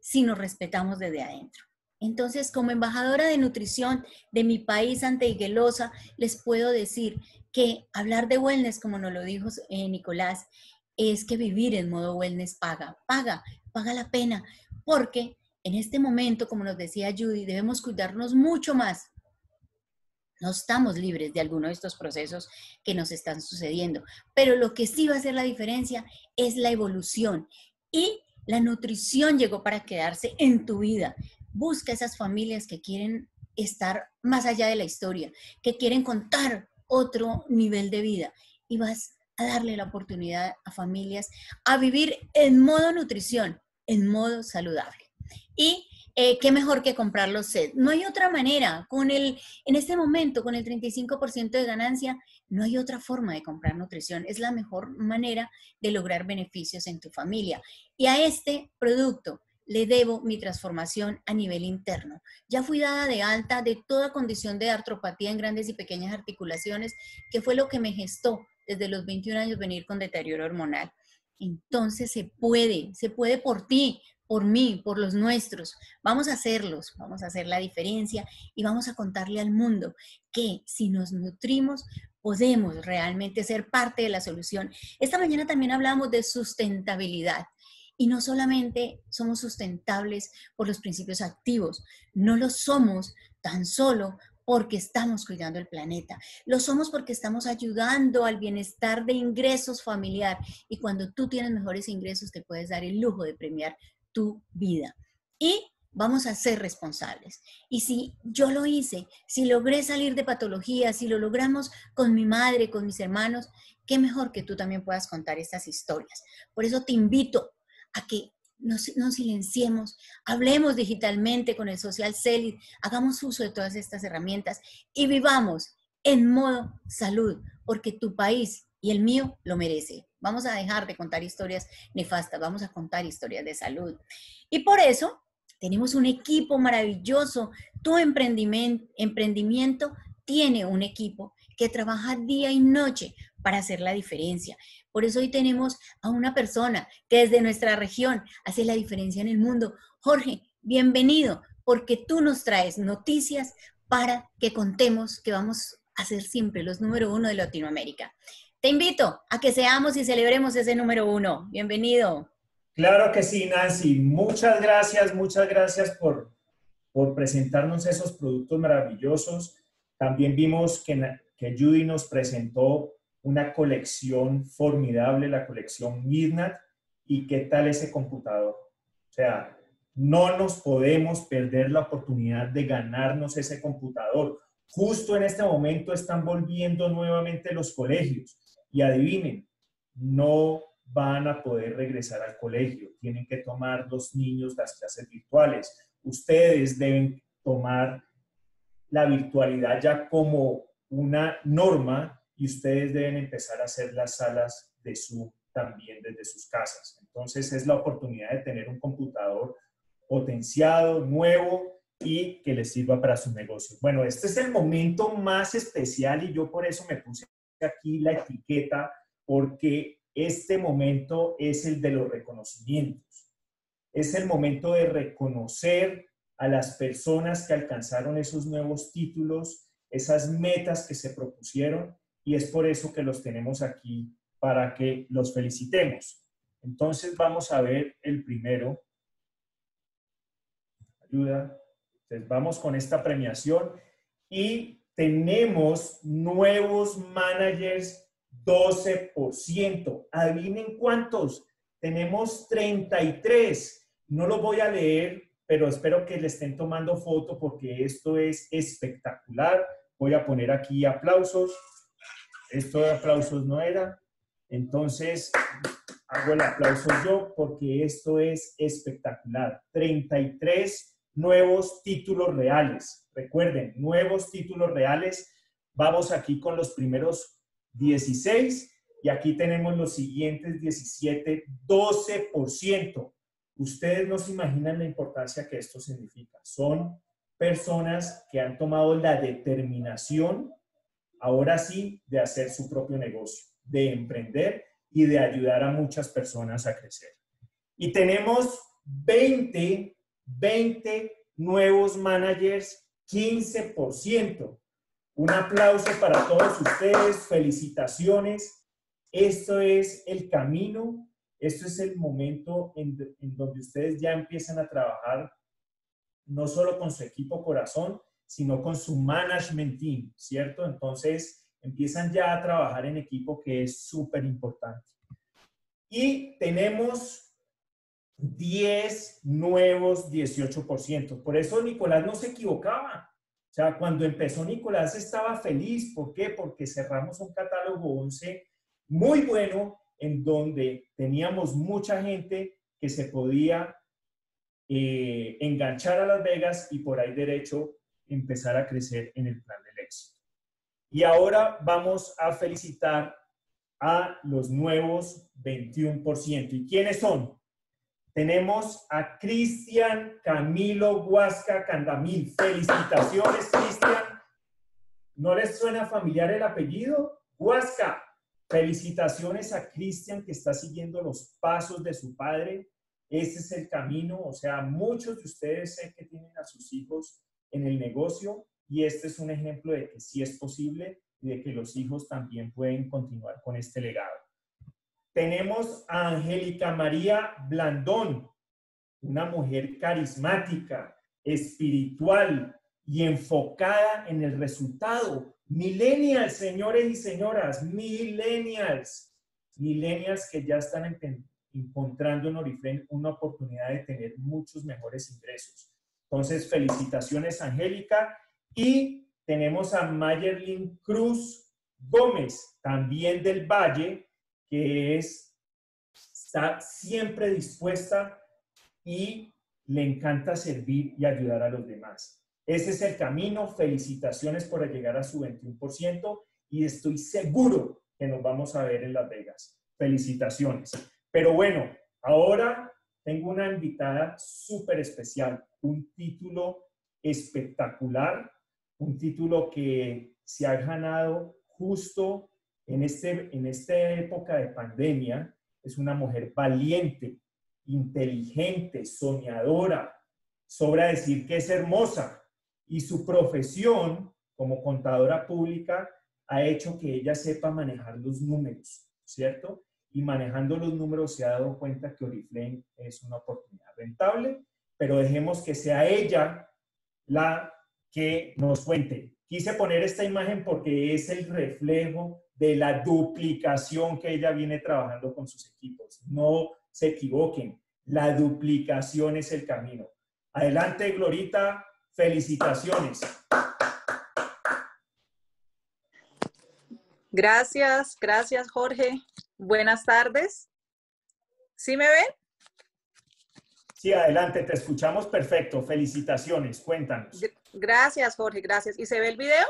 si nos respetamos desde adentro. Entonces, como embajadora de nutrición de mi país ante Higuelosa, les puedo decir que hablar de wellness, como nos lo dijo eh, Nicolás, es que vivir en modo wellness paga, paga, paga la pena, porque en este momento, como nos decía Judy, debemos cuidarnos mucho más. No estamos libres de alguno de estos procesos que nos están sucediendo, pero lo que sí va a hacer la diferencia es la evolución, y la nutrición llegó para quedarse en tu vida. Busca esas familias que quieren estar más allá de la historia, que quieren contar otro nivel de vida, y vas a darle la oportunidad a familias a vivir en modo nutrición, en modo saludable. Y eh, qué mejor que comprar los sets. No hay otra manera. Con el, en este momento, con el treinta y cinco por ciento de ganancia, no hay otra forma de comprar nutrición. Es la mejor manera de lograr beneficios en tu familia. Y a este producto le debo mi transformación a nivel interno. Ya fui dada de alta de toda condición de artropatía en grandes y pequeñas articulaciones, que fue lo que me gestó desde los veintiún años venir con deterioro hormonal. Entonces se puede, se puede por ti, por mí, por los nuestros. Vamos a hacerlos, vamos a hacer la diferencia y vamos a contarle al mundo que si nos nutrimos, podemos realmente ser parte de la solución. Esta mañana también hablamos de sustentabilidad. Y no solamente somos sustentables por los principios activos, no lo somos tan solo porque estamos cuidando el planeta. Lo somos porque estamos ayudando al bienestar de ingresos familiar. Y cuando tú tienes mejores ingresos, te puedes dar el lujo de premiar tu vida. Y vamos a ser responsables. Y si yo lo hice, si logré salir de patología, si lo logramos con mi madre, con mis hermanos, qué mejor que tú también puedas contar estas historias. Por eso te invito a que nos, nos silenciemos, hablemos digitalmente con el Social Selling, hagamos uso de todas estas herramientas y vivamos en modo salud, porque tu país y el mío lo merece. Vamos a dejar de contar historias nefastas, vamos a contar historias de salud. Y por eso tenemos un equipo maravilloso. Tu emprendimiento, emprendimiento tiene un equipo que trabaja día y noche para hacer la diferencia. Por eso hoy tenemos a una persona que desde nuestra región hace la diferencia en el mundo. Jorge, bienvenido, porque tú nos traes noticias para que contemos que vamos a ser siempre los número uno de Latinoamérica. Te invito a que seamos y celebremos ese número uno. Bienvenido.
Claro que sí, Nancy. Muchas gracias, muchas gracias por, por presentarnos esos productos maravillosos. También vimos que, que Judy nos presentó una colección formidable, la colección Midnight. ¿Y qué tal ese computador? O sea, no nos podemos perder la oportunidad de ganarnos ese computador. Justo en este momento están volviendo nuevamente los colegios. Y adivinen, no van a poder regresar al colegio. Tienen que tomar los niños las clases virtuales. Ustedes deben tomar la virtualidad ya como una norma y ustedes deben empezar a hacer las salas de Zoom también desde sus casas. Entonces es la oportunidad de tener un computador potenciado, nuevo y que les sirva para su negocio. Bueno, este es el momento más especial y yo por eso me puse aquí la etiqueta, porque este momento es el de los reconocimientos. Es el momento de reconocer a las personas que alcanzaron esos nuevos títulos, esas metas que se propusieron, y es por eso que los tenemos aquí para que los felicitemos. Entonces vamos a ver el primero. Ayuda. Entonces vamos con esta premiación y tenemos nuevos managers doce por ciento. Adivinen cuántos. Tenemos treinta y tres. No lo voy a leer, pero espero que le estén tomando foto porque esto es espectacular. Voy a poner aquí aplausos. Esto de aplausos no era. Entonces, hago el aplauso yo porque esto es espectacular. treinta y tres nuevos títulos reales. Recuerden, nuevos títulos reales. Vamos aquí con los primeros dieciséis y aquí tenemos los siguientes diecisiete, doce por ciento. Ustedes no se imaginan la importancia que esto significa. Son personas que han tomado la determinación, ahora sí, de hacer su propio negocio, de emprender y de ayudar a muchas personas a crecer. Y tenemos veinte veinte nuevos managers, quince por ciento. Un aplauso para todos ustedes, felicitaciones. Esto es el camino, esto es el momento en, en donde ustedes ya empiezan a trabajar no solo con su equipo corazón, sino con su management team, ¿cierto? Entonces empiezan ya a trabajar en equipo, que es súper importante. Y tenemos diez nuevos dieciocho por ciento. Por eso Nicolás no se equivocaba. O sea, cuando empezó Nicolás estaba feliz. ¿Por qué? Porque cerramos un catálogo once muy bueno, en donde teníamos mucha gente que se podía eh, enganchar a Las Vegas y por ahí derecho empezar a crecer en el plan del éxito. Y ahora vamos a felicitar a los nuevos veintiuno por ciento. ¿Y quiénes son? Tenemos a Cristian Camilo Huasca Candamil. Felicitaciones, Cristian. ¿No les suena familiar el apellido? Huasca. Felicitaciones a Cristian, que está siguiendo los pasos de su padre. Ese es el camino. O sea, muchos de ustedes sé que tienen a sus hijos en el negocio y este es un ejemplo de que sí es posible y de que los hijos también pueden continuar con este legado. Tenemos a Angélica María Blandón, una mujer carismática, espiritual y enfocada en el resultado. Millennials, señores y señoras, millennials, millennials que ya están encontrando en Oriflame una oportunidad de tener muchos mejores ingresos. Entonces, felicitaciones, Angélica. Y tenemos a Mayerlin Cruz Gómez, también del Valle, que es, está siempre dispuesta y le encanta servir y ayudar a los demás. Ese es el camino. Felicitaciones por llegar a su veintiuno por ciento y estoy seguro que nos vamos a ver en Las Vegas. Felicitaciones. Pero bueno, ahora tengo una invitada súper especial, un título espectacular, un título que se ha ganado justo en, este, en esta época de pandemia. Es una mujer valiente, inteligente, soñadora. Sobra decir que es hermosa y su profesión como contadora pública ha hecho que ella sepa manejar los números, ¿cierto? Y manejando los números se ha dado cuenta que Oriflame es una oportunidad rentable, pero dejemos que sea ella la que nos cuente. Quise poner esta imagen porque es el reflejo de la duplicación que ella viene trabajando con sus equipos. No se equivoquen, la duplicación es el camino. Adelante, Glorita, felicitaciones.
Gracias, gracias, Jorge. Buenas tardes. ¿Sí me ven?
Sí, adelante, te escuchamos perfecto. Felicitaciones, cuéntanos.
Gracias, Jorge, gracias. ¿Y se ve el video?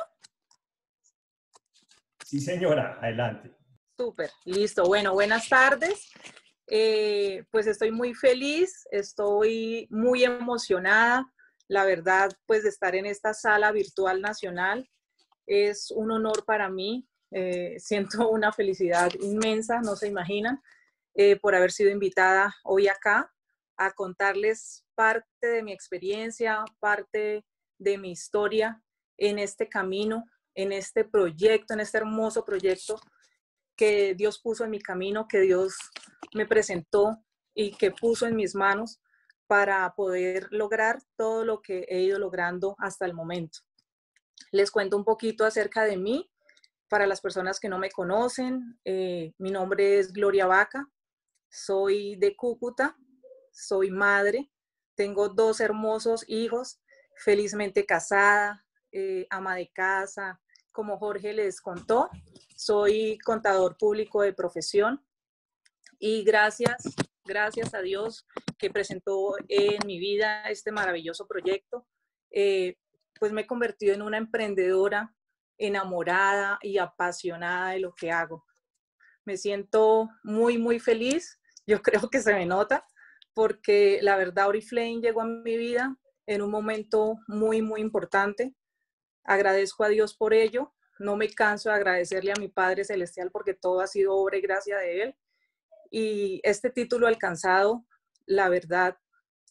Sí, señora, adelante.
Súper, listo. Bueno, buenas tardes. Eh, pues estoy muy feliz, estoy muy emocionada. La verdad, pues de estar en esta sala virtual nacional es un honor para mí. Eh, siento una felicidad inmensa, no se imaginan, eh, por haber sido invitada hoy acá a contarles parte de mi experiencia, parte de mi historia en este camino, en este proyecto, en este hermoso proyecto que Dios puso en mi camino, que Dios me presentó y que puso en mis manos para poder lograr todo lo que he ido logrando hasta el momento. Les cuento un poquito acerca de mí. Para las personas que no me conocen, eh, mi nombre es Gloria Vaca, soy de Cúcuta, soy madre, tengo dos hermosos hijos, felizmente casada, eh, ama de casa, como Jorge les contó, soy contador público de profesión y gracias, gracias a Dios que presentó en mi vida este maravilloso proyecto, eh, pues me he convertido en una emprendedora enamorada y apasionada de lo que hago. Me siento muy, muy feliz. Yo creo que se me nota porque la verdad Oriflame llegó a mi vida en un momento muy, muy importante. Agradezco a Dios por ello. No me canso de agradecerle a mi Padre Celestial porque todo ha sido obra y gracia de Él. Y este título alcanzado, la verdad,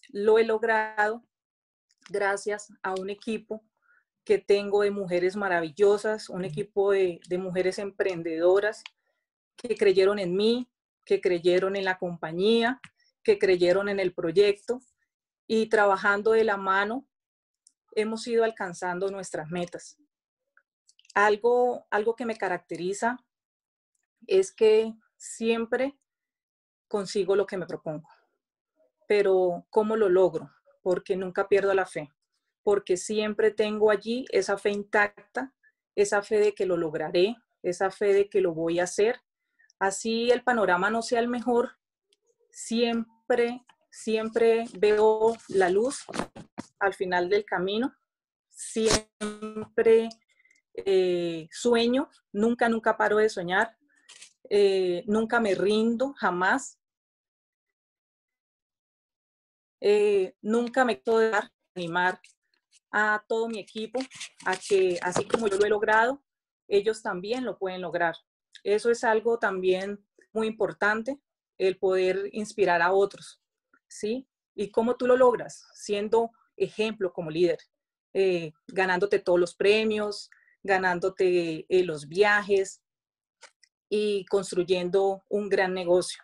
lo he logrado gracias a un equipo que tengo de mujeres maravillosas, un equipo de, de mujeres emprendedoras que creyeron en mí, que creyeron en la compañía, que creyeron en el proyecto, y trabajando de la mano hemos ido alcanzando nuestras metas. Algo, algo que me caracteriza es que siempre consigo lo que me propongo. Pero ¿cómo lo logro? Porque nunca pierdo la fe, porque siempre tengo allí esa fe intacta, esa fe de que lo lograré, esa fe de que lo voy a hacer. Así el panorama no sea el mejor, siempre, siempre veo la luz al final del camino, siempre eh, sueño, nunca, nunca paro de soñar, eh, nunca me rindo, jamás. Eh, nunca me puedo dejar animar a todo mi equipo a que, así como yo lo he logrado, ellos también lo pueden lograr. Eso es algo también muy importante, el poder inspirar a otros, ¿sí? ¿Y cómo tú lo logras? Siendo ejemplo como líder, eh, ganándote todos los premios, ganándote eh, los viajes y construyendo un gran negocio.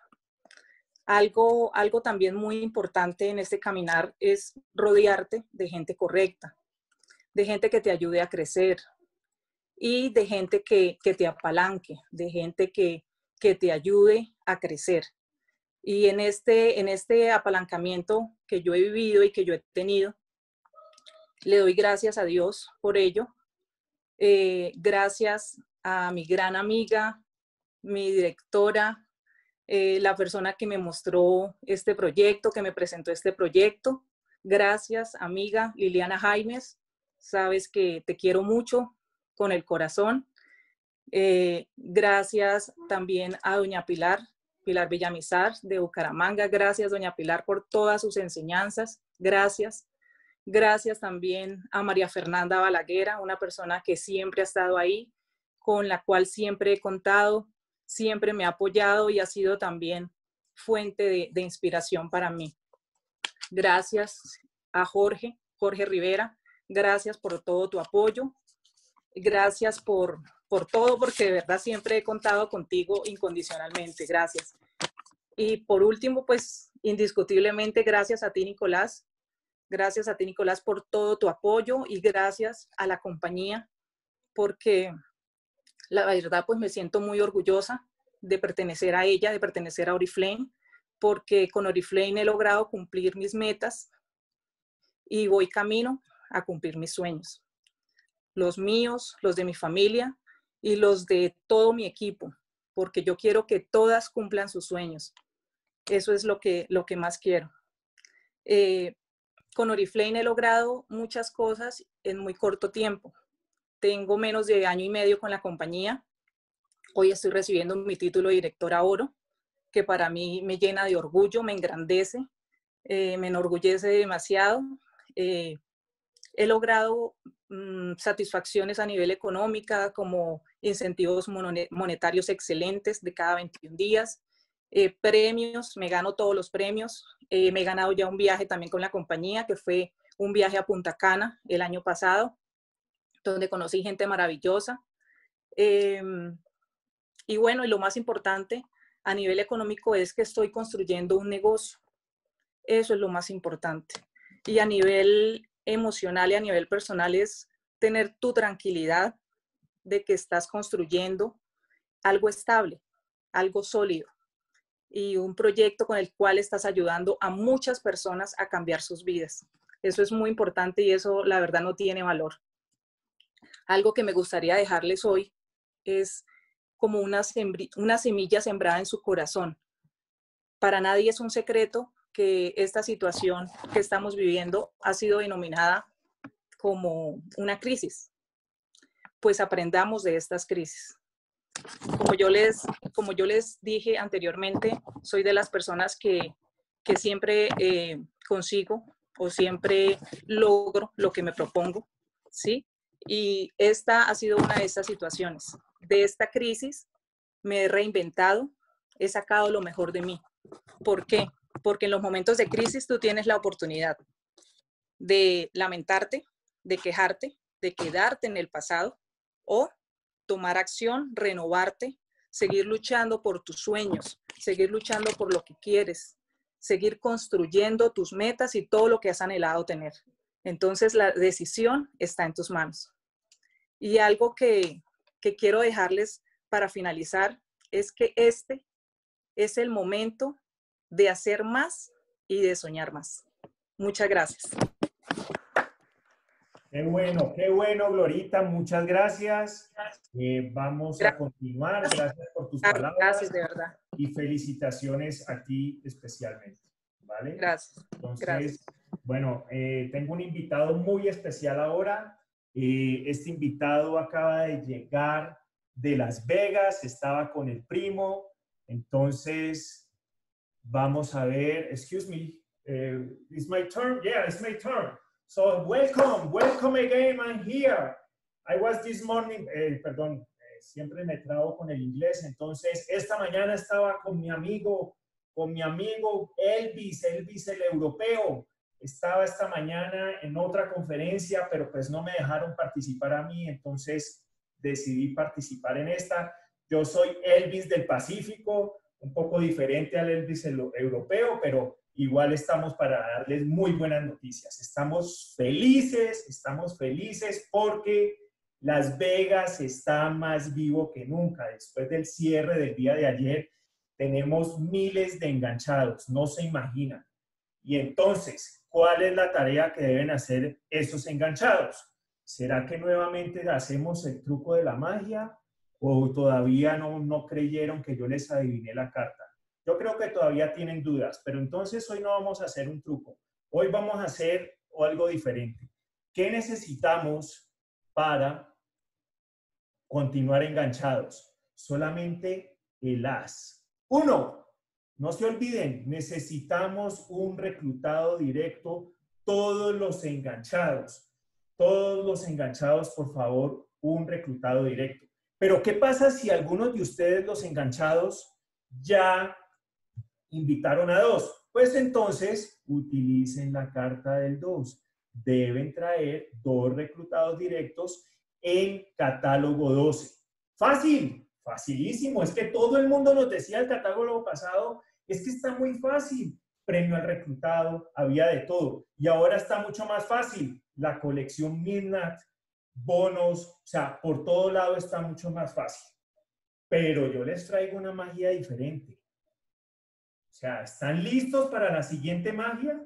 Algo, algo también muy importante en este caminar es rodearte de gente correcta, de gente que te ayude a crecer y de gente que, que te apalanque, de gente que, que te ayude a crecer. Y en este, en este apalancamiento que yo he vivido y que yo he tenido, le doy gracias a Dios por ello. Eh, gracias a mi gran amiga, mi directora, eh, la persona que me mostró este proyecto, que me presentó este proyecto. Gracias, amiga Liliana Jaimes. Sabes que te quiero mucho con el corazón. Eh, gracias también a doña Pilar, Pilar Villamizar de Bucaramanga. Gracias, doña Pilar, por todas sus enseñanzas. Gracias. Gracias también a María Fernanda Balaguera, una persona que siempre ha estado ahí, con la cual siempre he contado, siempre me ha apoyado y ha sido también fuente de, de inspiración para mí. Gracias a Jorge, Jorge Rivera. Gracias por todo tu apoyo. Gracias por, por todo, porque de verdad siempre he contado contigo incondicionalmente. Gracias. Y por último, pues indiscutiblemente gracias a ti, Nicolás. Gracias a ti, Nicolás, por todo tu apoyo y gracias a la compañía, porque la verdad pues me siento muy orgullosa de pertenecer a ella, de pertenecer a Oriflame, porque con Oriflame he logrado cumplir mis metas y voy camino a cumplir mis sueños. Los míos, los de mi familia y los de todo mi equipo, porque yo quiero que todas cumplan sus sueños. Eso es lo que, lo que más quiero. Eh, con Oriflame he logrado muchas cosas en muy corto tiempo. Tengo menos de año y medio con la compañía. Hoy estoy recibiendo mi título de directora oro, que para mí me llena de orgullo, me engrandece, eh, me enorgullece demasiado. Eh, he logrado mmm, satisfacciones a nivel económico, como incentivos monetarios excelentes de cada veintiún días, eh, premios, me gano todos los premios. Eh, me he ganado ya un viaje también con la compañía, que fue un viaje a Punta Cana el año pasado, donde conocí gente maravillosa. Eh, y bueno, y lo más importante a nivel económico es que estoy construyendo un negocio. Eso es lo más importante. Y a nivel emocional y a nivel personal es tener tu tranquilidad de que estás construyendo algo estable, algo sólido y un proyecto con el cual estás ayudando a muchas personas a cambiar sus vidas. Eso es muy importante y eso la verdad no tiene valor. Algo que me gustaría dejarles hoy es como una, una semilla sembrada en su corazón. Para nadie es un secreto que esta situación que estamos viviendo ha sido denominada como una crisis. Pues aprendamos de estas crisis. Como yo les, como yo les dije anteriormente, soy de las personas que, que siempre eh, consigo o siempre logro lo que me propongo, ¿sí? Y esta ha sido una de estas situaciones. De esta crisis me he reinventado, he sacado lo mejor de mí. ¿Por qué? porque en los momentos de crisis tú tienes la oportunidad de lamentarte, de quejarte, de quedarte en el pasado o tomar acción, renovarte, seguir luchando por tus sueños, seguir luchando por lo que quieres, seguir construyendo tus metas y todo lo que has anhelado tener. Entonces la decisión está en tus manos. Y algo que, que quiero dejarles para finalizar es que este es el momento de hacer más y de soñar más. Muchas gracias.
Qué bueno, qué bueno, Glorita. Muchas gracias. Eh, vamos
Gracias.
a continuar. Gracias por tus
Gracias,
palabras.
gracias, de verdad.
Y felicitaciones a ti especialmente. ¿Vale?
Gracias.
Entonces,
Gracias.
bueno, eh, tengo un invitado muy especial ahora. Eh, este invitado acaba de llegar de Las Vegas, estaba con el primo. Entonces, vamos a ver. Excuse me. Uh, it's my turn. Yeah, it's my turn. So, welcome, welcome again. I'm here. I was this morning, eh, perdón, eh, siempre me trabo con el inglés. Entonces, esta mañana estaba con mi amigo, con mi amigo Elvis, Elvis el europeo. Estaba esta mañana en otra conferencia, pero pues no me dejaron participar a mí, entonces decidí participar en esta. Yo soy Elvis del Pacífico, un poco diferente al Elvis el europeo, pero igual estamos para darles muy buenas noticias. Estamos felices, estamos felices porque Las Vegas está más vivo que nunca. Después del cierre del día de ayer, tenemos miles de enganchados, no se imaginan. Y entonces, ¿cuál es la tarea que deben hacer esos enganchados? ¿Será que nuevamente hacemos el truco de la magia o todavía no, no creyeron que yo les adiviné la carta? Yo creo que todavía tienen dudas, pero entonces hoy no vamos a hacer un truco. Hoy vamos a hacer algo diferente. ¿Qué necesitamos para continuar enganchados? Solamente el as. Uno, no se olviden, necesitamos un reclutado directo, todos los enganchados. Todos los enganchados, por favor, un reclutado directo. Pero, ¿qué pasa si algunos de ustedes, los enganchados, ya invitaron a dos? Pues entonces, utilicen la carta del dos. Deben traer dos reclutados directos en catálogo doce. ¡Fácil! Facilísimo. Es que todo el mundo nos decía el catálogo pasado, es que está muy fácil. Premio al reclutado, había de todo. Y ahora está mucho más fácil. La colección Midnight, bonos, o sea, por todo lado está mucho más fácil. Pero yo les traigo una magia diferente. O sea, ¿están listos para la siguiente magia?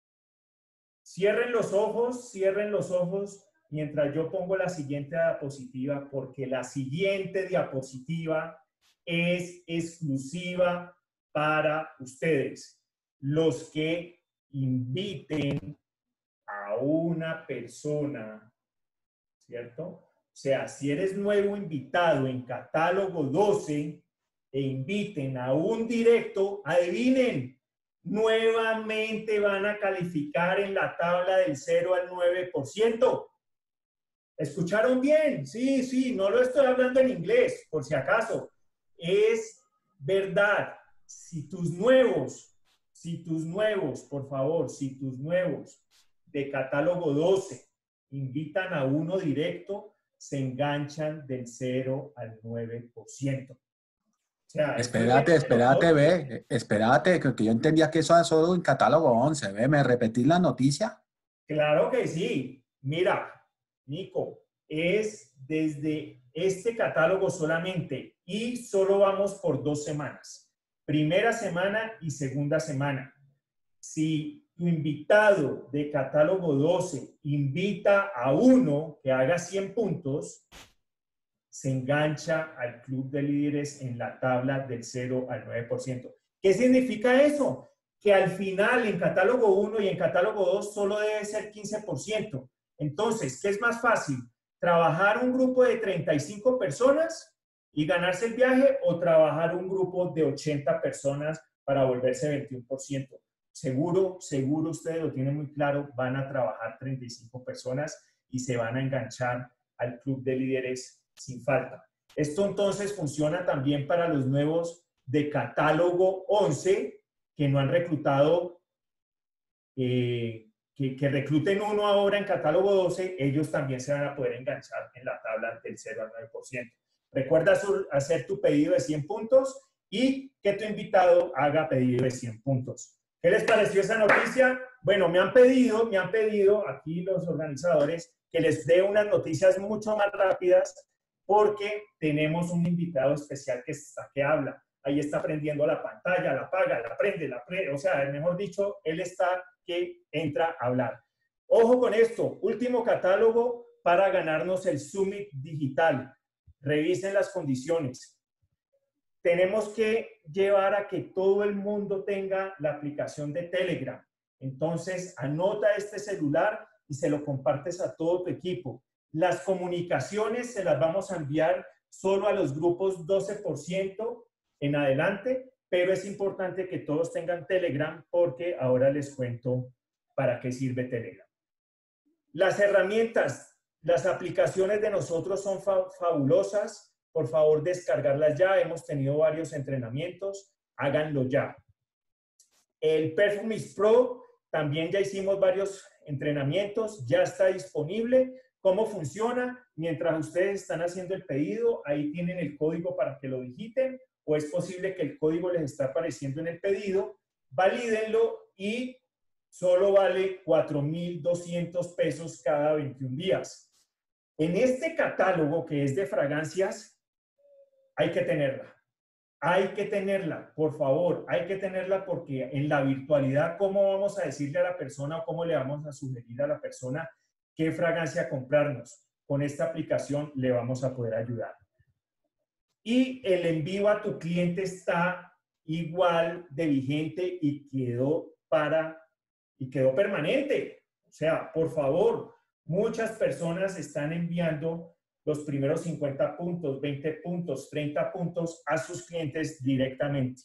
Cierren los ojos, cierren los ojos mientras yo pongo la siguiente diapositiva, porque la siguiente diapositiva es exclusiva para ustedes. Los que inviten a una persona, ¿cierto? O sea, si eres nuevo invitado en catálogo doce e inviten a un directo, adivinen, nuevamente van a calificar en la tabla del cero al nueve por ciento. ¿Escucharon bien? Sí, sí, no lo estoy hablando en inglés, por si acaso. Es verdad. Si tus nuevos, si tus nuevos, por favor, si tus nuevos de catálogo doce invitan a uno directo, se enganchan del cero al nueve por ciento. O sea,
espérate, espérate, ve, espérate, que yo entendía que eso era solo en catálogo once, ve, ¿me repetís la noticia?
Claro que sí. Mira, Nico, es desde este catálogo solamente y solo vamos por dos semanas. Primera semana y segunda semana. Si tu invitado de catálogo doce invita a uno que haga cien puntos, se engancha al club de líderes en la tabla del cero al nueve por ciento. ¿Qué significa eso? Que al final en catálogo uno y en catálogo dos solo debe ser quince por ciento. Entonces, ¿qué es más fácil? ¿Trabajar un grupo de treinta y cinco personas y ganarse el viaje o trabajar un grupo de ochenta personas para volverse veintiuno por ciento? Seguro, seguro ustedes lo tienen muy claro, van a trabajar treinta y cinco personas y se van a enganchar al club de líderes sin falta. Esto entonces funciona también para los nuevos de catálogo once que no han reclutado, eh, que, que recluten uno ahora en catálogo doce, ellos también se van a poder enganchar en la tabla del cero al nueve por ciento. Recuerda su, hacer tu pedido de cien puntos y que tu invitado haga pedido de cien puntos. ¿Qué les pareció esa noticia? Bueno, me han pedido, me han pedido aquí los organizadores que les dé unas noticias mucho más rápidas porque tenemos un invitado especial que, está, que habla. Ahí está prendiendo la pantalla, la apaga, la prende, la prende. O sea, mejor dicho, él está que entra a hablar. Ojo con esto, último catálogo para ganarnos el Summit Digital. Revisen las condiciones. Tenemos que llevar a que todo el mundo tenga la aplicación de Telegram. Entonces, anota este celular y se lo compartes a todo tu equipo. Las comunicaciones se las vamos a enviar solo a los grupos doce por ciento en adelante, pero es importante que todos tengan Telegram porque ahora les cuento para qué sirve Telegram. Las herramientas, las aplicaciones de nosotros son fa- fabulosas. Por favor, descargarlas ya. Hemos tenido varios entrenamientos. Háganlo ya. El Perfumeist Pro, también ya hicimos varios entrenamientos. Ya está disponible. ¿Cómo funciona? Mientras ustedes están haciendo el pedido, ahí tienen el código para que lo digiten. O es posible que el código les está apareciendo en el pedido. Valídenlo y solo vale cuatro mil doscientos pesos cada veintiún días. En este catálogo que es de fragancias, hay que tenerla. Hay que tenerla, por favor, hay que tenerla porque en la virtualidad, ¿cómo vamos a decirle a la persona o cómo le vamos a sugerir a la persona qué fragancia comprarnos? Con esta aplicación le vamos a poder ayudar. Y el envío a tu cliente está igual de vigente y quedó para, y quedó permanente. O sea, por favor, muchas personas están enviando los primeros cincuenta puntos, veinte puntos, treinta puntos a sus clientes directamente.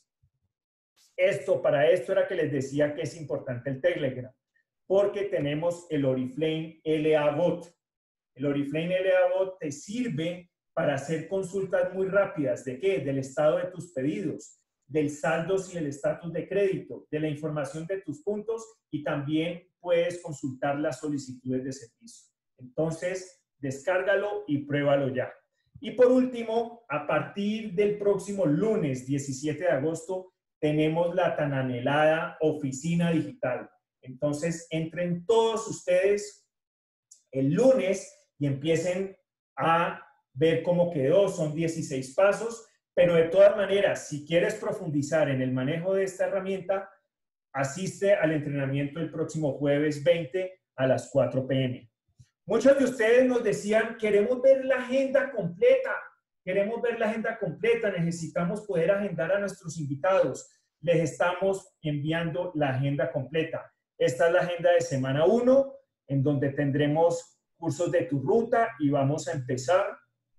Esto, para esto era que les decía que es importante el Telegram, porque tenemos el Oriflame L A Bot. El Oriflame L A Bot te sirve para hacer consultas muy rápidas. ¿De qué? Del estado de tus pedidos, del saldo y el estatus de crédito, de la información de tus puntos y también puedes consultar las solicitudes de servicio. Entonces, descárgalo y pruébalo ya. Y por último, a partir del próximo lunes diecisiete de agosto, tenemos la tan anhelada oficina digital. Entonces, entren todos ustedes el lunes y empiecen a ver cómo quedó. Son dieciséis pasos, pero de todas maneras, si quieres profundizar en el manejo de esta herramienta, asiste al entrenamiento el próximo jueves veinte a las cuatro p m Muchos de ustedes nos decían, queremos ver la agenda completa, queremos ver la agenda completa, necesitamos poder agendar a nuestros invitados. Les estamos enviando la agenda completa. Esta es la agenda de semana uno, en donde tendremos cursos de tu ruta y vamos a empezar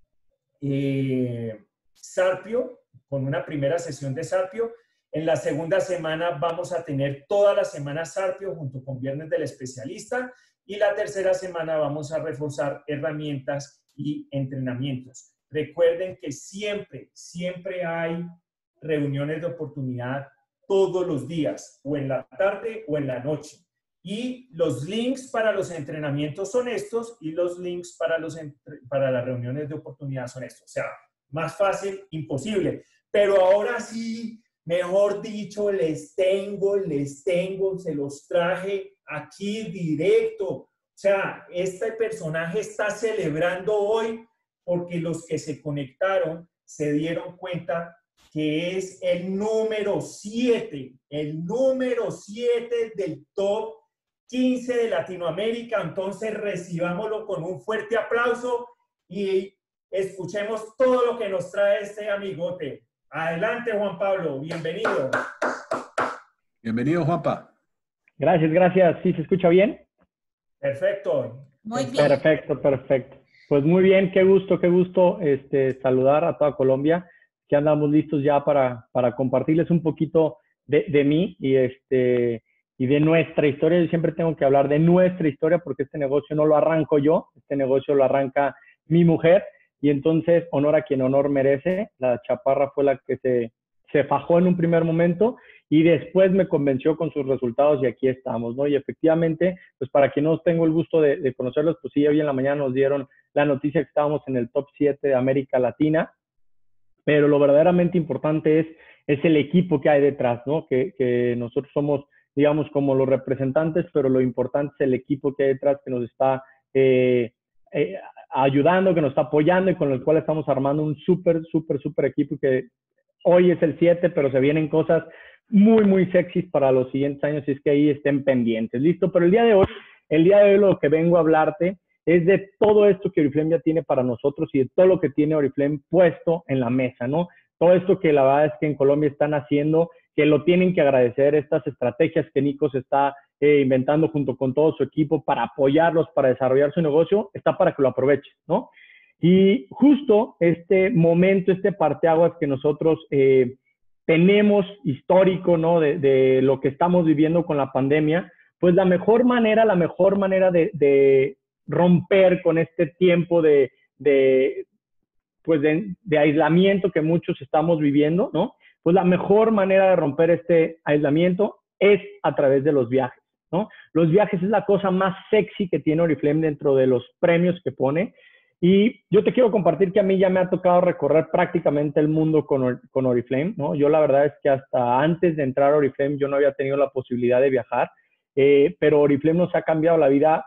eh, Sarpio, con una primera sesión de Sarpio. En la segunda semana vamos a tener toda la semana Sarpio junto con Viernes del Especialista. Y la tercera semana vamos a reforzar herramientas y entrenamientos. Recuerden que siempre, siempre hay reuniones de oportunidad todos los días, o en la tarde o en la noche. Y los links para los entrenamientos son estos y los links para, los, para las reuniones de oportunidad son estos. O sea, más fácil, imposible. Pero ahora sí, mejor dicho, les tengo, les tengo, se los traje aquí directo. O sea, este personaje está celebrando hoy porque los que se conectaron se dieron cuenta que es el número siete, el número siete del top quince de Latinoamérica. Entonces recibámoslo con un fuerte aplauso y escuchemos todo lo que nos trae este amigote. Adelante, Juan Pablo, bienvenido.
Bienvenido, Juanpa.
Gracias, gracias. ¿Sí se escucha bien?
Perfecto.
Muy bien.
Perfecto, perfecto. Pues muy bien, qué gusto, qué gusto este, saludar a toda Colombia. Que andamos listos ya para, para compartirles un poquito de, de mí y, este, y de nuestra historia. Yo siempre tengo que hablar de nuestra historia porque este negocio no lo arranco yo, este negocio lo arranca mi mujer y entonces honor a quien honor merece. La chaparra fue la que se, se fajó en un primer momento y después me convenció con sus resultados y aquí estamos, ¿no? Y efectivamente, pues para quien no tengo el gusto de, de conocerlos, pues sí, hoy en la mañana nos dieron la noticia que estábamos en el top siete de América Latina, pero lo verdaderamente importante es, es el equipo que hay detrás, ¿no? Que, que nosotros somos, digamos, como los representantes, pero lo importante es el equipo que hay detrás que nos está eh, eh, ayudando, que nos está apoyando y con el cual estamos armando un súper, súper, súper equipo que hoy es el siete, pero se vienen cosas muy, muy sexys para los siguientes años, y es que ahí estén pendientes. ¿Listo? Pero el día de hoy, el día de hoy lo que vengo a hablarte es de todo esto que Oriflame ya tiene para nosotros y de todo lo que tiene Oriflame puesto en la mesa, ¿no? Todo esto que la verdad es que en Colombia están haciendo, que lo tienen que agradecer, estas estrategias que Nico se está eh, inventando junto con todo su equipo para apoyarlos, para desarrollar su negocio, está para que lo aproveches, ¿no? Y justo este momento, este parteaguas que nosotros eh, tenemos histórico, ¿no? De, de lo que estamos viviendo con la pandemia, pues la mejor manera, la mejor manera de, de romper con este tiempo de, de pues de, de aislamiento que muchos estamos viviendo, ¿no? Pues la mejor manera de romper este aislamiento es a través de los viajes, ¿no? Los viajes es la cosa más sexy que tiene Oriflame dentro de los premios que pone. Y yo te quiero compartir que a mí ya me ha tocado recorrer prácticamente el mundo con, con Oriflame, ¿no? Yo la verdad es que hasta antes de entrar a Oriflame yo no había tenido la posibilidad de viajar, eh, pero Oriflame nos ha cambiado la vida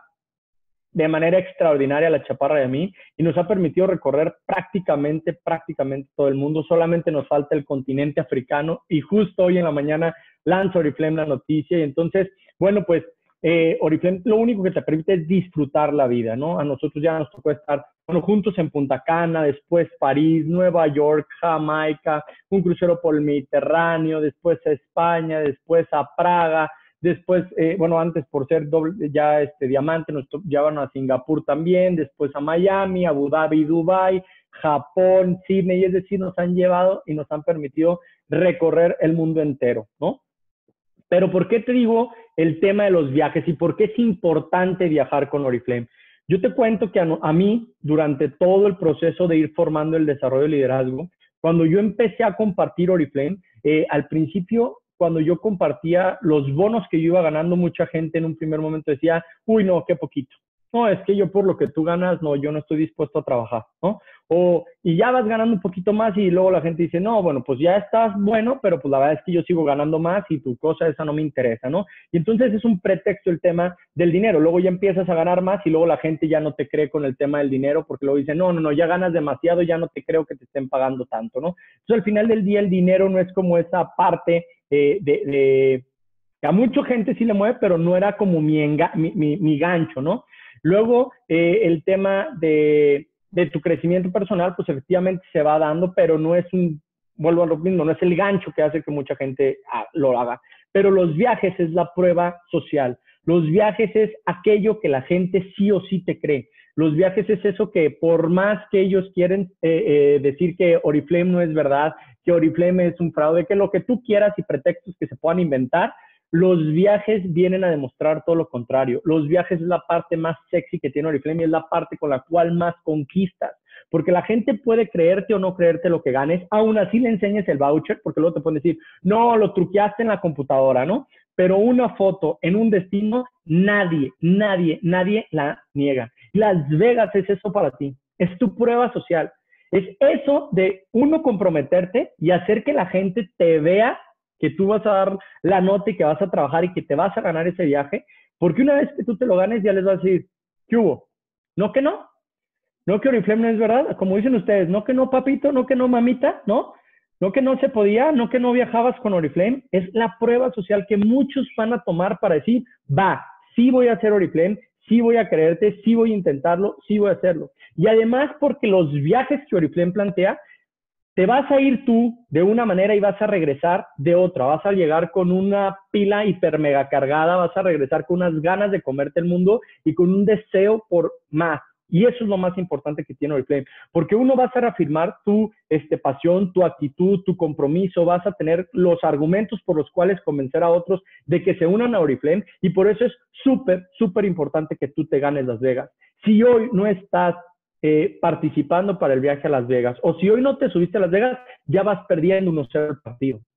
de manera extraordinaria a la chaparra y a mí, y nos ha permitido recorrer prácticamente, prácticamente todo el mundo. Solamente nos falta el continente africano, y justo hoy en la mañana lanza Oriflame la noticia, y entonces, bueno, pues eh, Oriflame lo único que te permite es disfrutar la vida, ¿no? A nosotros ya nos tocó estar, bueno, juntos en Punta Cana, después París, Nueva York, Jamaica, un crucero por el Mediterráneo, después a España, después a Praga, después, eh, bueno, antes por ser doble, ya este diamante, nos llevaron a Singapur también, después a Miami, Abu Dhabi, Dubai, Japón, Sydney, es decir, nos han llevado y nos han permitido recorrer el mundo entero, ¿no? Pero ¿por qué te digo el tema de los viajes y por qué es importante viajar con Oriflame? Yo te cuento que a, a mí, durante todo el proceso de ir formando el desarrollo de liderazgo, cuando yo empecé a compartir Oriflame, eh, al principio, cuando yo compartía los bonos que yo iba ganando, mucha gente en un primer momento decía, uy, no, qué poquito. No, es que yo por lo que tú ganas, no, yo no estoy dispuesto a trabajar, ¿no? O, y ya vas ganando un poquito más y luego la gente dice, no, bueno, pues ya estás bueno, pero pues la verdad es que yo sigo ganando más y tu cosa esa no me interesa, ¿no? Y entonces es un pretexto el tema del dinero. Luego ya empiezas a ganar más y luego la gente ya no te cree con el tema del dinero porque luego dice, no, no, no, ya ganas demasiado, ya no te creo que te estén pagando tanto, ¿no? Entonces al final del día el dinero no es como esa parte eh, de, de, que a mucha gente sí le mueve, pero no era como mi, enga, mi, mi, mi gancho, ¿no? Luego, eh, el tema de, de tu crecimiento personal, pues efectivamente se va dando, pero no es un, vuelvo a lo mismo, no es el gancho que hace que mucha gente ah, lo haga. Pero los viajes es la prueba social. Los viajes es aquello que la gente sí o sí te cree. Los viajes es eso que por más que ellos quieren eh, eh, decir que Oriflame no es verdad, que Oriflame es un fraude, que lo que tú quieras y pretextos que se puedan inventar, los viajes vienen a demostrar todo lo contrario. Los viajes es la parte más sexy que tiene Oriflame y es la parte con la cual más conquistas. Porque la gente puede creerte o no creerte lo que ganes, aún así le enseñes el voucher, porque luego te pueden decir, no, lo truqueaste en la computadora, ¿no? Pero una foto en un destino, nadie, nadie, nadie la niega. Las Vegas es eso para ti. Es tu prueba social. Es eso de uno comprometerte y hacer que la gente te vea que tú vas a dar la nota y que vas a trabajar y que te vas a ganar ese viaje, porque una vez que tú te lo ganes ya les vas a decir, ¿qué hubo? ¿No que no? ¿No que Oriflame no es verdad? Como dicen ustedes, ¿no que no, papito? ¿No que no, mamita? ¿No? ¿No que no se podía? ¿No que no viajabas con Oriflame? Es la prueba social que muchos van a tomar para decir, va, sí voy a hacer Oriflame, sí voy a creerte, sí voy a intentarlo, sí voy a hacerlo. Y además porque los viajes que Oriflame plantea, te vas a ir tú de una manera y vas a regresar de otra. Vas a llegar con una pila hiper mega cargada, vas a regresar con unas ganas de comerte el mundo y con un deseo por más. Y eso es lo más importante que tiene Oriflame, porque uno va a reafirmar tu este, pasión, tu actitud, tu compromiso, vas a tener los argumentos por los cuales convencer a otros de que se unan a Oriflame, y por eso es súper, súper importante que tú te ganes Las Vegas. Si hoy no estás eh, participando para el viaje a Las Vegas, o si hoy no te subiste a Las Vegas, ya vas perdiendo uno cero el partido.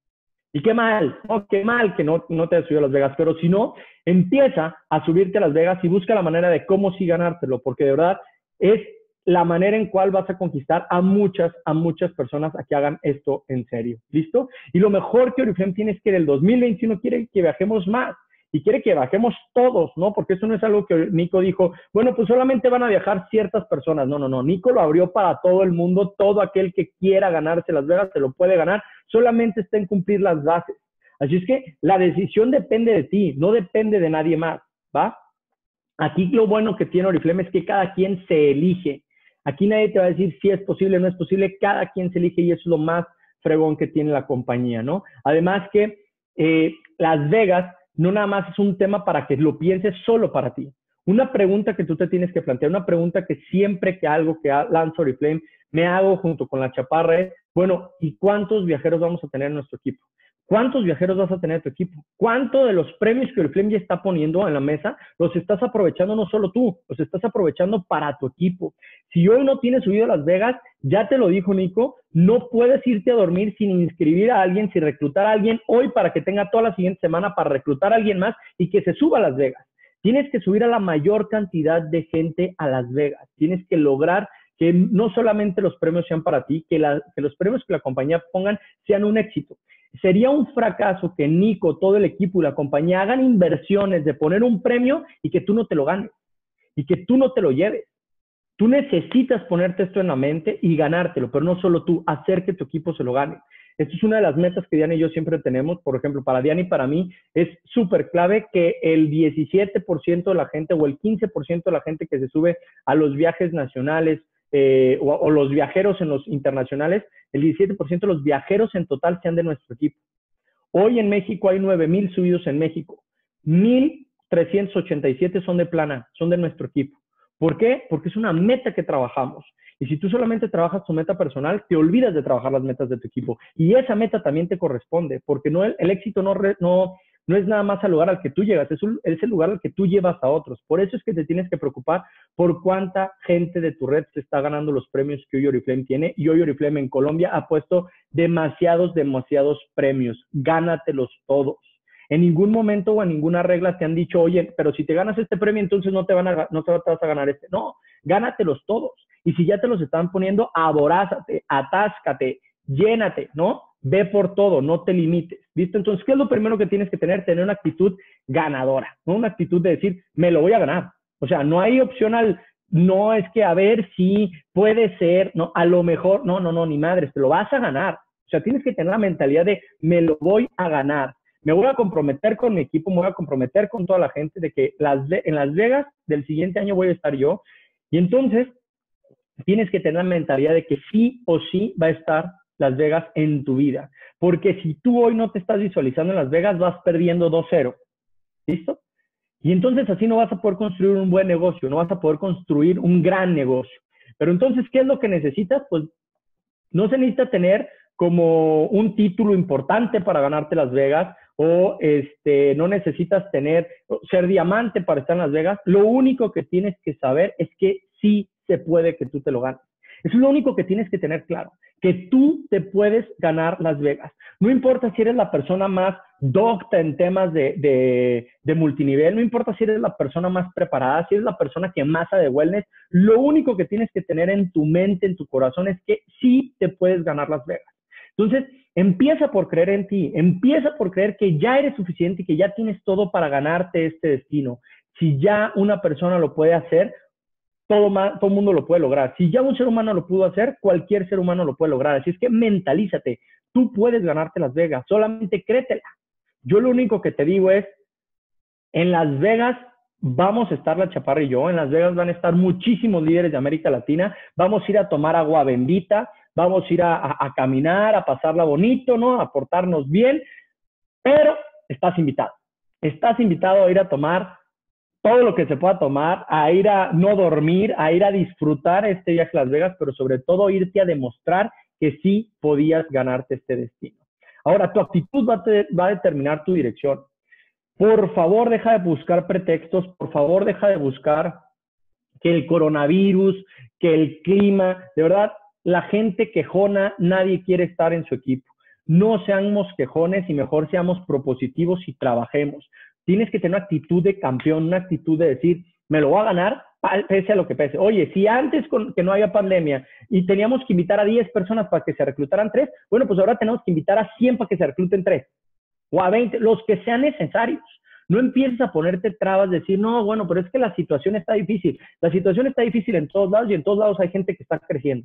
Y qué mal, no, qué mal que no, no te has subido a Las Vegas, pero si no, empieza a subirte a Las Vegas y busca la manera de cómo sí ganártelo, porque de verdad es la manera en cual vas a conquistar a muchas, a muchas personas a que hagan esto en serio. ¿Listo? Y lo mejor que Oriflame tiene es que en el dos mil veintiuno quiere que viajemos más y quiere que viajemos todos, ¿no? Porque eso no es algo que Nico dijo, bueno, pues solamente van a viajar ciertas personas. No, no, no. Nico lo abrió para todo el mundo. Todo aquel que quiera ganarse Las Vegas se lo puede ganar. Solamente está en cumplir las bases. Así es que la decisión depende de ti, no depende de nadie más, ¿va? Aquí lo bueno que tiene Oriflame es que cada quien se elige. Aquí nadie te va a decir si es posible o no es posible. Cada quien se elige y eso es lo más fregón que tiene la compañía, ¿no? Además que eh, Las Vegas no nada más es un tema para que lo pienses solo para ti. Una pregunta que tú te tienes que plantear, una pregunta que siempre que algo que lanza Oriflame me hago junto con la Chaparra es, bueno, ¿y cuántos viajeros vamos a tener en nuestro equipo? ¿Cuántos viajeros vas a tener en tu equipo? ¿Cuánto de los premios que Oriflame ya está poniendo en la mesa los estás aprovechando no solo tú, los estás aprovechando para tu equipo? Si hoy no tienes subido a Las Vegas, ya te lo dijo Nico, no puedes irte a dormir sin inscribir a alguien, sin reclutar a alguien hoy para que tenga toda la siguiente semana para reclutar a alguien más y que se suba a Las Vegas. Tienes que subir a la mayor cantidad de gente a Las Vegas. Tienes que lograr que no solamente los premios sean para ti, que, la, que los premios que la compañía pongan sean un éxito. Sería un fracaso que Nico, todo el equipo y la compañía hagan inversiones de poner un premio y que tú no te lo ganes y que tú no te lo lleves. Tú necesitas ponerte esto en la mente y ganártelo, pero no solo tú, hacer que tu equipo se lo gane. Esta es una de las metas que Diana y yo siempre tenemos. Por ejemplo, para Diana y para mí es súper clave que el diecisiete por ciento de la gente o el quince por ciento de la gente que se sube a los viajes nacionales eh, o, o los viajeros en los internacionales, el diecisiete por ciento de los viajeros en total sean de nuestro equipo. Hoy en México hay nueve mil subidos en México. mil trescientos ochenta y siete son de plana, son de nuestro equipo. ¿Por qué? Porque es una meta que trabajamos. Y si tú solamente trabajas tu meta personal, te olvidas de trabajar las metas de tu equipo. Y esa meta también te corresponde, porque no el, el éxito no, re, no, no es nada más al lugar al que tú llegas, es, un, es el lugar al que tú llevas a otros. Por eso es que te tienes que preocupar por cuánta gente de tu red se está ganando los premios que hoy Oriflame tiene. Y hoy Oriflame en Colombia ha puesto demasiados, demasiados premios. Gánatelos todos. En ningún momento o en ninguna regla te han dicho, oye, pero si te ganas este premio, entonces no te, van a, no te vas a ganar este. No, gánatelos todos. Y si ya te los están poniendo, aborázate, atáscate, llénate, ¿no? Ve por todo, no te limites, ¿viste? Entonces, ¿qué es lo primero que tienes que tener? Tener una actitud ganadora, ¿no? Una actitud de decir, me lo voy a ganar. O sea, no hay opción al, no es que a ver si puede ser, no, a lo mejor, no, no, no, ni madres, te lo vas a ganar. O sea, tienes que tener la mentalidad de, me lo voy a ganar. Me voy a comprometer con mi equipo, me voy a comprometer con toda la gente de que las, en Las Vegas del siguiente año voy a estar yo. Y entonces tienes que tener la mentalidad de que sí o sí va a estar Las Vegas en tu vida. Porque si tú hoy no te estás visualizando en Las Vegas, vas perdiendo dos cero. ¿Listo? Y entonces así no vas a poder construir un buen negocio, no vas a poder construir un gran negocio. Pero entonces, ¿qué es lo que necesitas? Pues no se necesita tener como un título importante para ganarte Las Vegas, o este, no necesitas tener, ser diamante para estar en Las Vegas. Lo único que tienes que saber es que sí se puede que tú te lo ganes. Eso es lo único que tienes que tener claro, que tú te puedes ganar Las Vegas. No importa si eres la persona más docta en temas de, de, de multinivel, no importa si eres la persona más preparada, si eres la persona que más sabe de wellness, lo único que tienes que tener en tu mente, en tu corazón, es que sí te puedes ganar Las Vegas. Entonces, empieza por creer en ti, empieza por creer que ya eres suficiente y que ya tienes todo para ganarte este destino. Si ya una persona lo puede hacer, todo, todo el mundo lo puede lograr. Si ya un ser humano lo pudo hacer, cualquier ser humano lo puede lograr. Así es que mentalízate, tú puedes ganarte Las Vegas, solamente créetela. Yo lo único que te digo es, en Las Vegas vamos a estar la Chaparra y yo, en Las Vegas van a estar muchísimos líderes de América Latina, vamos a ir a tomar agua bendita, vamos a ir a, a, a caminar, a pasarla bonito, ¿no? A portarnos bien, pero estás invitado. Estás invitado a ir a tomar todo lo que se pueda tomar, a ir a no dormir, a ir a disfrutar este viaje a Las Vegas, pero sobre todo irte a demostrar que sí podías ganarte este destino. Ahora, tu actitud va a, te, va a determinar tu dirección. Por favor, deja de buscar pretextos, por favor, deja de buscar que el coronavirus, que el clima, de verdad, la gente quejona, nadie quiere estar en su equipo. no seamos quejones y mejor seamos propositivos y trabajemos. Tienes que tener una actitud de campeón, una actitud de decir, me lo voy a ganar pese a lo que pese. Oye, si antes con, que no había pandemia y teníamos que invitar a diez personas para que se reclutaran tres, bueno, pues ahora tenemos que invitar a cien para que se recluten tres. O a veinte, los que sean necesarios. No empieces a ponerte trabas, decir, no, bueno, pero es que la situación está difícil. La situación está difícil en todos lados y en todos lados hay gente que está creciendo.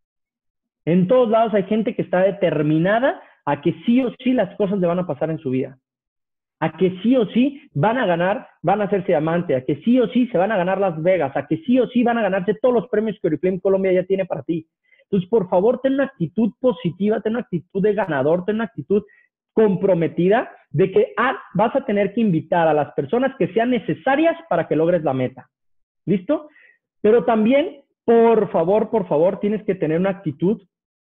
En todos lados hay gente que está determinada a que sí o sí las cosas le van a pasar en su vida. A que sí o sí van a ganar, van a hacerse diamante, a que sí o sí se van a ganar Las Vegas, a que sí o sí van a ganarse todos los premios que Oriflame Colombia ya tiene para ti. Entonces, por favor, ten una actitud positiva, ten una actitud de ganador, ten una actitud comprometida de que ah, vas a tener que invitar a las personas que sean necesarias para que logres la meta. ¿Listo? Pero también, por favor, por favor, tienes que tener una actitud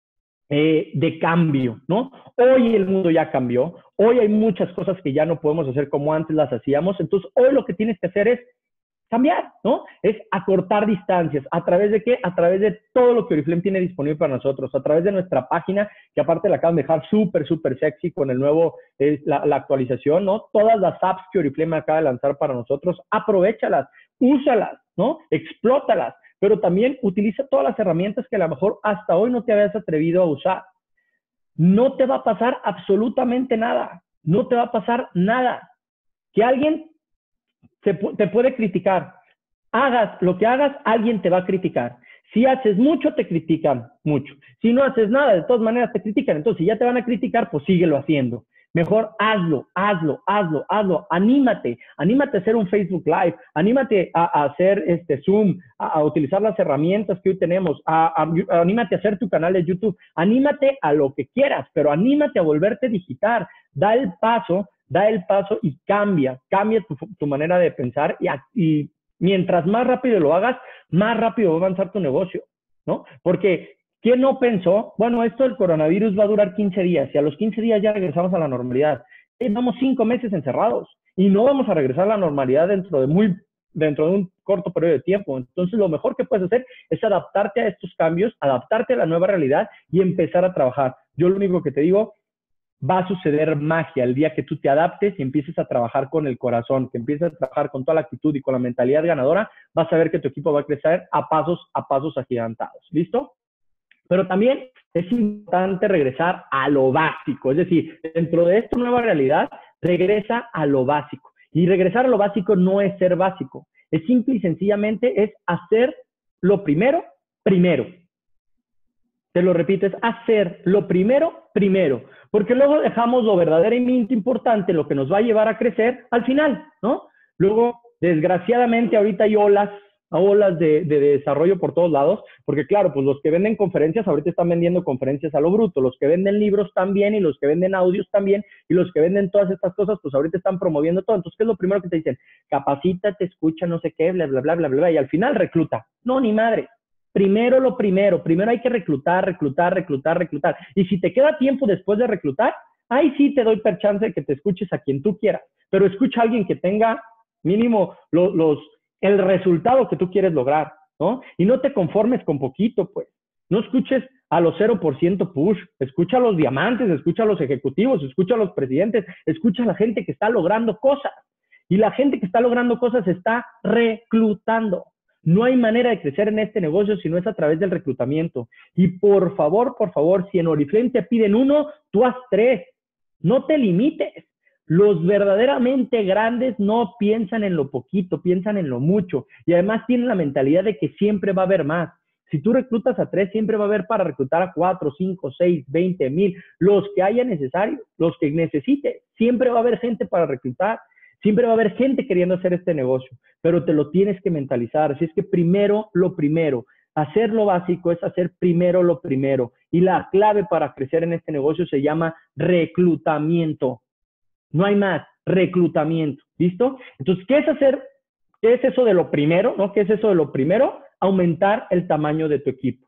Eh, de cambio, ¿no? Hoy el mundo ya cambió, hoy hay muchas cosas que ya no podemos hacer como antes las hacíamos, entonces hoy lo que tienes que hacer es cambiar, ¿no? Es acortar distancias. ¿A través de qué? A través de todo lo que Oriflame tiene disponible para nosotros, a través de nuestra página, que aparte la acaban de dejar súper, súper sexy con el nuevo, eh, la, la actualización, ¿no? Todas las apps que Oriflame acaba de lanzar para nosotros, aprovéchalas, úsalas, ¿no? Explótalas. Pero también utiliza todas las herramientas que a lo mejor hasta hoy no te habías atrevido a usar. No te va a pasar absolutamente nada. No te va a pasar nada. Que alguien te, te puede criticar. Hagas lo que hagas, alguien te va a criticar. Si haces mucho, te critican mucho. Si no haces nada, de todas maneras te critican. Entonces, si ya te van a criticar, pues síguelo haciendo. Mejor hazlo, hazlo, hazlo, hazlo. Anímate, anímate a hacer un Facebook Live, anímate a, a hacer este Zoom, a, a utilizar las herramientas que hoy tenemos, a, a, a, anímate a hacer tu canal de YouTube, anímate a lo que quieras, pero anímate a volverte digital. Da el paso, da el paso y cambia, cambia tu, tu manera de pensar y, y mientras más rápido lo hagas, más rápido va a avanzar tu negocio, ¿no? Porque ¿quién no pensó? Bueno, esto del coronavirus va a durar quince días y a los quince días ya regresamos a la normalidad. Llevamos cinco meses encerrados y no vamos a regresar a la normalidad dentro de, muy, dentro de un corto periodo de tiempo. Entonces, lo mejor que puedes hacer es adaptarte a estos cambios, adaptarte a la nueva realidad y empezar a trabajar. Yo lo único que te digo, va a suceder magia el día que tú te adaptes y empieces a trabajar con el corazón, que empieces a trabajar con toda la actitud y con la mentalidad ganadora, vas a ver que tu equipo va a crecer a pasos, a pasos agigantados. ¿Listo? Pero también es importante regresar a lo básico. Es decir, dentro de esta nueva realidad, regresa a lo básico. Y regresar a lo básico no es ser básico. Es simple y sencillamente es hacer lo primero, primero. Te lo repito, es hacer lo primero, primero. Porque luego dejamos lo verdaderamente importante, lo que nos va a llevar a crecer al final, ¿no? Luego, desgraciadamente, ahorita hay olas a olas de, de desarrollo por todos lados, porque claro, pues los que venden conferencias ahorita están vendiendo conferencias a lo bruto, los que venden libros también y los que venden audios también y los que venden todas estas cosas, pues ahorita están promoviendo todo. Entonces, ¿qué es lo primero que te dicen? Capacítate, escucha, no sé qué, bla, bla, bla, bla, bla, y al final recluta. No, ni madre. Primero lo primero, primero hay que reclutar, reclutar, reclutar, reclutar. Y si te queda tiempo después de reclutar, ahí sí te doy per chance de que te escuches a quien tú quieras, pero escucha a alguien que tenga mínimo los... los el resultado que tú quieres lograr, ¿no? Y no te conformes con poquito, pues. No escuches a los cero por ciento push, escucha a los diamantes, escucha a los ejecutivos, escucha a los presidentes, escucha a la gente que está logrando cosas. Y la gente que está logrando cosas está reclutando. No hay manera de crecer en este negocio si no es a través del reclutamiento. Y por favor, por favor, si en Oriflame te piden uno, tú haz tres. No te limites. Los verdaderamente grandes no piensan en lo poquito, piensan en lo mucho. Y además tienen la mentalidad de que siempre va a haber más. Si tú reclutas a tres, siempre va a haber para reclutar a cuatro, cinco, seis, veinte mil. Los que haya necesario, los que necesite. Siempre va a haber gente para reclutar. Siempre va a haber gente queriendo hacer este negocio. Pero te lo tienes que mentalizar. Así es que primero lo primero. Hacer lo básico es hacer primero lo primero. Y la clave para crecer en este negocio se llama reclutamiento. No hay más, reclutamiento, ¿listo? Entonces, ¿qué es hacer? ¿Qué es eso de lo primero? ¿No? ¿Qué es eso de lo primero? Aumentar el tamaño de tu equipo.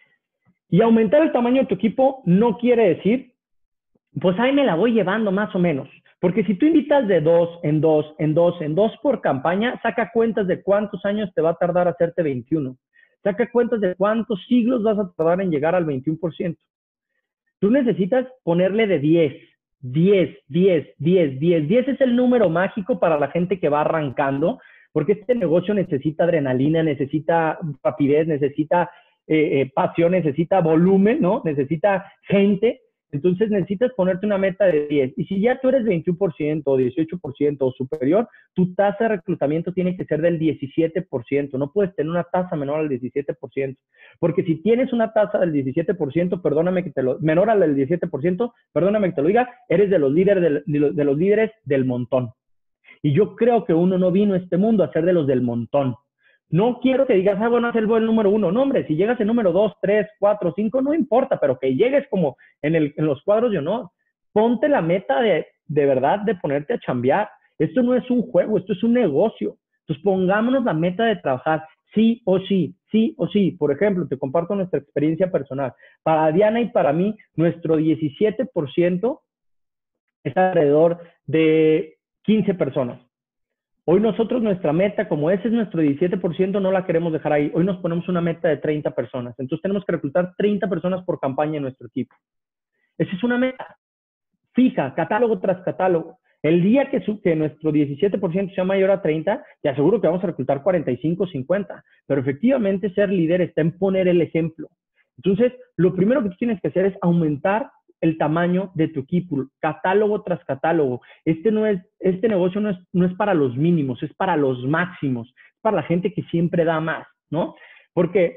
Y aumentar el tamaño de tu equipo no quiere decir, pues ahí me la voy llevando más o menos. Porque si tú invitas de dos, en dos, en dos, en dos por campaña, saca cuentas de cuántos años te va a tardar hacerte veintiuno. Saca cuentas de cuántos siglos vas a tardar en llegar al veintiuno por ciento. tú necesitas ponerle de diez, diez, diez, diez, diez. diez es el número mágico para la gente que va arrancando, porque este negocio necesita adrenalina, necesita rapidez, necesita eh, eh, pasión, necesita volumen, ¿no? Necesita gente. Entonces necesitas ponerte una meta de diez. Y si ya tú eres veintiuno por ciento o dieciocho por ciento o superior, tu tasa de reclutamiento tiene que ser del diecisiete por ciento. No puedes tener una tasa menor al diecisiete por ciento. Porque si tienes una tasa del diecisiete por ciento, perdóname que te lo, menor al del diecisiete por ciento, perdóname que te lo diga, eres de los líderes del, de los, de los líderes del montón. Y yo creo que uno no vino a este mundo a ser de los del montón. No quiero que digas, ah, bueno, es el buen número uno. No, hombre, si llegas en número dos, tres, cuatro, cinco, no importa, pero que llegues como en, el, en los cuadros de honor. Ponte la meta de, de verdad de ponerte a chambear. Esto no es un juego, esto es un negocio. Entonces pongámonos la meta de trabajar sí o sí, sí o sí. Por ejemplo, te comparto nuestra experiencia personal. Para Diana y para mí, nuestro diecisiete por ciento es alrededor de quince personas. Hoy nosotros nuestra meta, como ese es nuestro diecisiete por ciento, no la queremos dejar ahí. Hoy nos ponemos una meta de treinta personas. Entonces tenemos que reclutar treinta personas por campaña en nuestro equipo. Esa es una meta fija, catálogo tras catálogo. El día que, su, que nuestro diecisiete por ciento sea mayor a treinta, te aseguro que vamos a reclutar cuarenta y cinco, cincuenta. Pero efectivamente ser líder está en poner el ejemplo. Entonces, lo primero que tú tienes que hacer es aumentar el tamaño de tu equipo, catálogo tras catálogo. Este, no es, este negocio no es, no es para los mínimos, es para los máximos, es para la gente que siempre da más, ¿no? Porque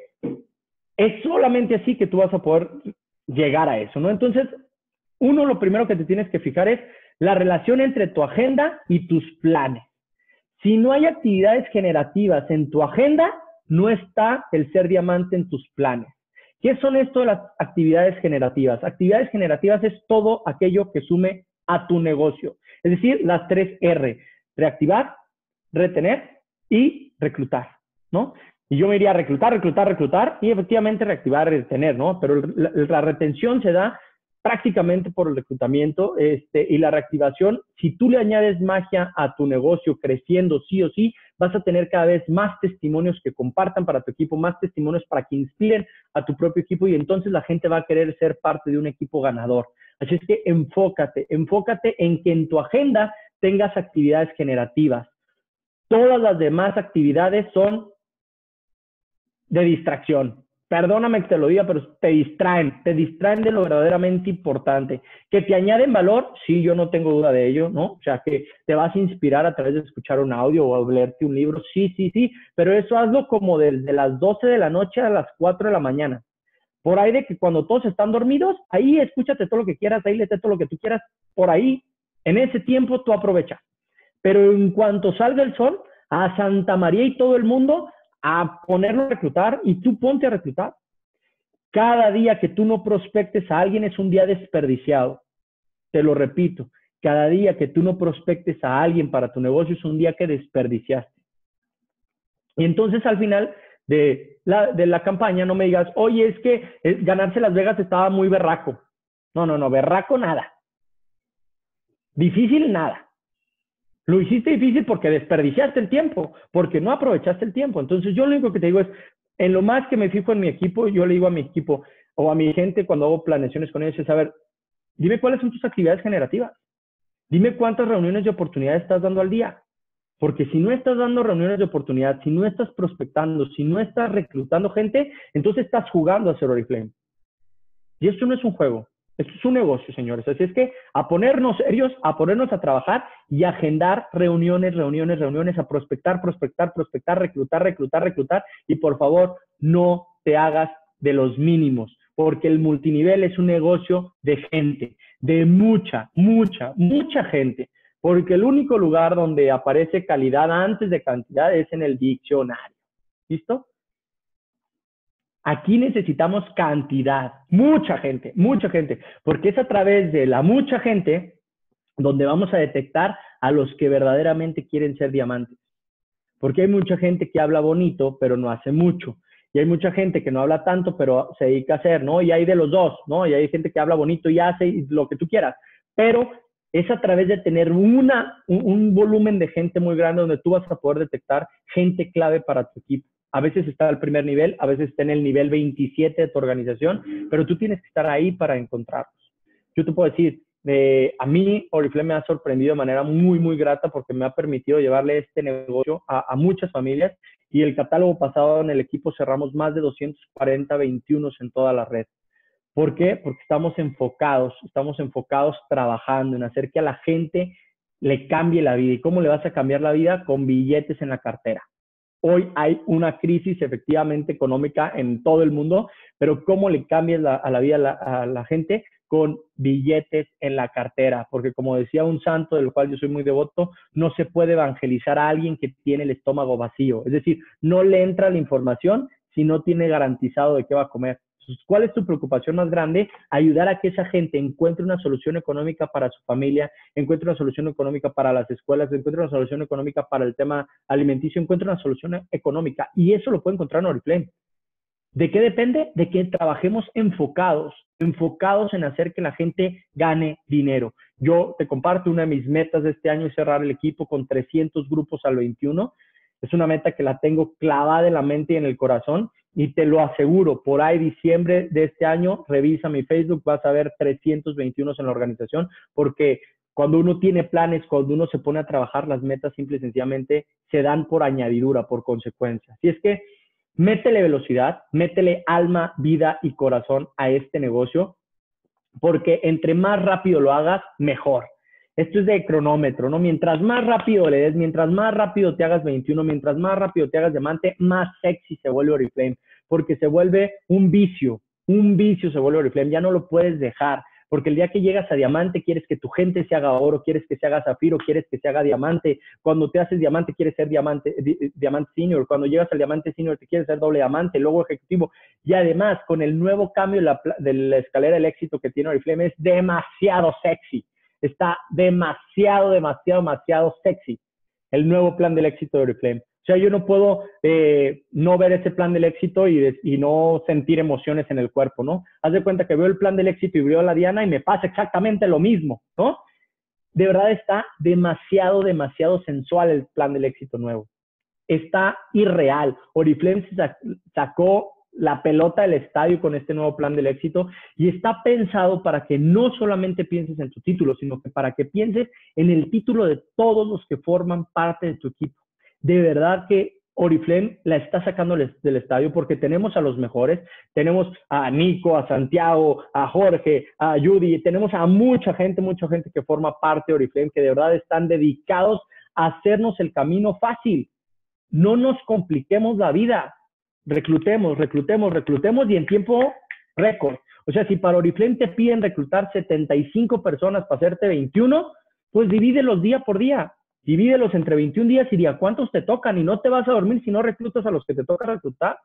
es solamente así que tú vas a poder llegar a eso, ¿no? Entonces, uno, lo primero que te tienes que fijar es la relación entre tu agenda y tus planes. Si no hay actividades generativas en tu agenda, no está el ser diamante en tus planes. ¿Qué son esto de las actividades generativas? Actividades generativas es todo aquello que sume a tu negocio. Es decir, las tres R. Reactivar, retener y reclutar, ¿no? Y yo me iría a reclutar, reclutar, reclutar y efectivamente reactivar y retener, ¿no? Pero la, la retención se da prácticamente por el reclutamiento este, y la reactivación. Si tú le añades magia a tu negocio creciendo sí o sí, vas a tener cada vez más testimonios que compartan para tu equipo, más testimonios para que inspiren a tu propio equipo y entonces la gente va a querer ser parte de un equipo ganador. Así es que enfócate, enfócate en que en tu agenda tengas actividades generativas. Todas las demás actividades son de distracción. Perdóname que te lo diga, pero te distraen, te distraen de lo verdaderamente importante. Que te añaden valor, sí, yo no tengo duda de ello, ¿no? O sea, que te vas a inspirar a través de escuchar un audio o leerte un libro, sí, sí, sí, pero eso hazlo como desde las doce de la noche a las cuatro de la mañana. Por ahí de que cuando todos están dormidos, ahí escúchate todo lo que quieras, ahí léete todo lo que tú quieras, por ahí, en ese tiempo tú aprovecha. Pero en cuanto salga el sol, a Santa María y todo el mundo a ponerlo a reclutar y tú ponte a reclutar. Cada día que tú no prospectes a alguien es un día desperdiciado. Te lo repito, cada día que tú no prospectes a alguien para tu negocio es un día que desperdiciaste. Y entonces al final de la, de la campaña no me digas, oye, es que es, ganarse Las Vegas estaba muy berraco. No, no, no, berraco nada. Difícil nada. Lo hiciste difícil porque desperdiciaste el tiempo, porque no aprovechaste el tiempo. Entonces yo lo único que te digo es, en lo más que me fijo en mi equipo, yo le digo a mi equipo o a mi gente cuando hago planeaciones con ellos es, a ver, dime cuáles son tus actividades generativas. Dime cuántas reuniones de oportunidad estás dando al día. Porque si no estás dando reuniones de oportunidad, si no estás prospectando, si no estás reclutando gente, entonces estás jugando a ser Oriflame. Y esto no es un juego. Esto es un negocio, señores. Así es que a ponernos serios, a ponernos a trabajar y a agendar reuniones, reuniones, reuniones, a prospectar, prospectar, prospectar, reclutar, reclutar, reclutar. Y por favor, no te hagas de los mínimos, porque el multinivel es un negocio de gente, de mucha, mucha, mucha gente. Porque el único lugar donde aparece calidad antes de cantidad es en el diccionario. ¿Listo? Aquí necesitamos cantidad, mucha gente, mucha gente, porque es a través de la mucha gente donde vamos a detectar a los que verdaderamente quieren ser diamantes. Porque hay mucha gente que habla bonito, pero no hace mucho. Y hay mucha gente que no habla tanto, pero se dedica a hacer, ¿no? Y hay de los dos, ¿no? Y hay gente que habla bonito y hace lo que tú quieras. Pero es a través de tener una, un, un volumen de gente muy grande donde tú vas a poder detectar gente clave para tu equipo. A veces está al primer nivel, a veces está en el nivel veintisiete de tu organización, pero tú tienes que estar ahí para encontrarlos. Yo te puedo decir, eh, a mí Oriflame me ha sorprendido de manera muy, muy grata porque me ha permitido llevarle este negocio a, a muchas familias, y el catálogo pasado en el equipo cerramos más de doscientos cuarenta veintiuno en toda la red. ¿Por qué? Porque estamos enfocados, estamos enfocados trabajando en hacer que a la gente le cambie la vida. ¿Y cómo le vas a cambiar la vida? Con billetes en la cartera. Hoy hay una crisis efectivamente económica en todo el mundo, pero ¿cómo le cambias la, a la vida a la, a la gente? Con billetes en la cartera, porque como decía un santo del cual yo soy muy devoto, no se puede evangelizar a alguien que tiene el estómago vacío. Es decir, no le entra la información si no tiene garantizado de qué va a comer. ¿Cuál es tu preocupación más grande? Ayudar a que esa gente encuentre una solución económica para su familia, encuentre una solución económica para las escuelas, encuentre una solución económica para el tema alimenticio, encuentre una solución económica. Y eso lo puede encontrar en Oriflame. ¿De qué depende? De que trabajemos enfocados, enfocados en hacer que la gente gane dinero. Yo te comparto una de mis metas de este año es cerrar el equipo con trescientos grupos al veintiuno. Es una meta que la tengo clavada en la mente y en el corazón. Y te lo aseguro, por ahí diciembre de este año, revisa mi Facebook, vas a ver trescientos veintiuno en la organización, porque cuando uno tiene planes, cuando uno se pone a trabajar, las metas simple y sencillamente se dan por añadidura, por consecuencia. Así es que métele velocidad, métele alma, vida y corazón a este negocio, porque entre más rápido lo hagas, mejor. Esto es de cronómetro, ¿no? Mientras más rápido le des, mientras más rápido te hagas veintiuno, mientras más rápido te hagas diamante, más sexy se vuelve Oriflame, porque se vuelve un vicio, un vicio se vuelve Oriflame, ya no lo puedes dejar, porque el día que llegas a diamante quieres que tu gente se haga oro, quieres que se haga zafiro, quieres que se haga diamante, cuando te haces diamante quieres ser diamante, di, diamante senior, cuando llegas al diamante senior te quieres ser doble diamante, luego ejecutivo, y además con el nuevo cambio de la, de la escalera del éxito que tiene Oriflame es demasiado sexy. Está demasiado, demasiado, demasiado sexy el nuevo plan del éxito de Oriflame. O sea, yo no puedo eh, no ver ese plan del éxito y, de, y no sentir emociones en el cuerpo, ¿no? Haz de cuenta que veo el plan del éxito y veo a la Diana y me pasa exactamente lo mismo, ¿no? De verdad está demasiado, demasiado sensual el plan del éxito nuevo. Está irreal. Oriflame sacó la pelota del estadio con este nuevo plan del éxito y está pensado para que no solamente pienses en tu título, sino que para que pienses en el título de todos los que forman parte de tu equipo. De verdad que Oriflame la está sacando del estadio porque tenemos a los mejores, tenemos a Nico, a Santiago, a Jorge, a Judy, tenemos a mucha gente, mucha gente que forma parte de Oriflame, que de verdad están dedicados a hacernos el camino fácil. No nos compliquemos la vida. Reclutemos, reclutemos, reclutemos y en tiempo récord. O sea, si para Oriflame te piden reclutar setenta y cinco personas para hacerte veintiuno, pues divídelos día por día. Divídelos entre veintiún días y día cuántos te tocan y no te vas a dormir si no reclutas a los que te toca reclutar.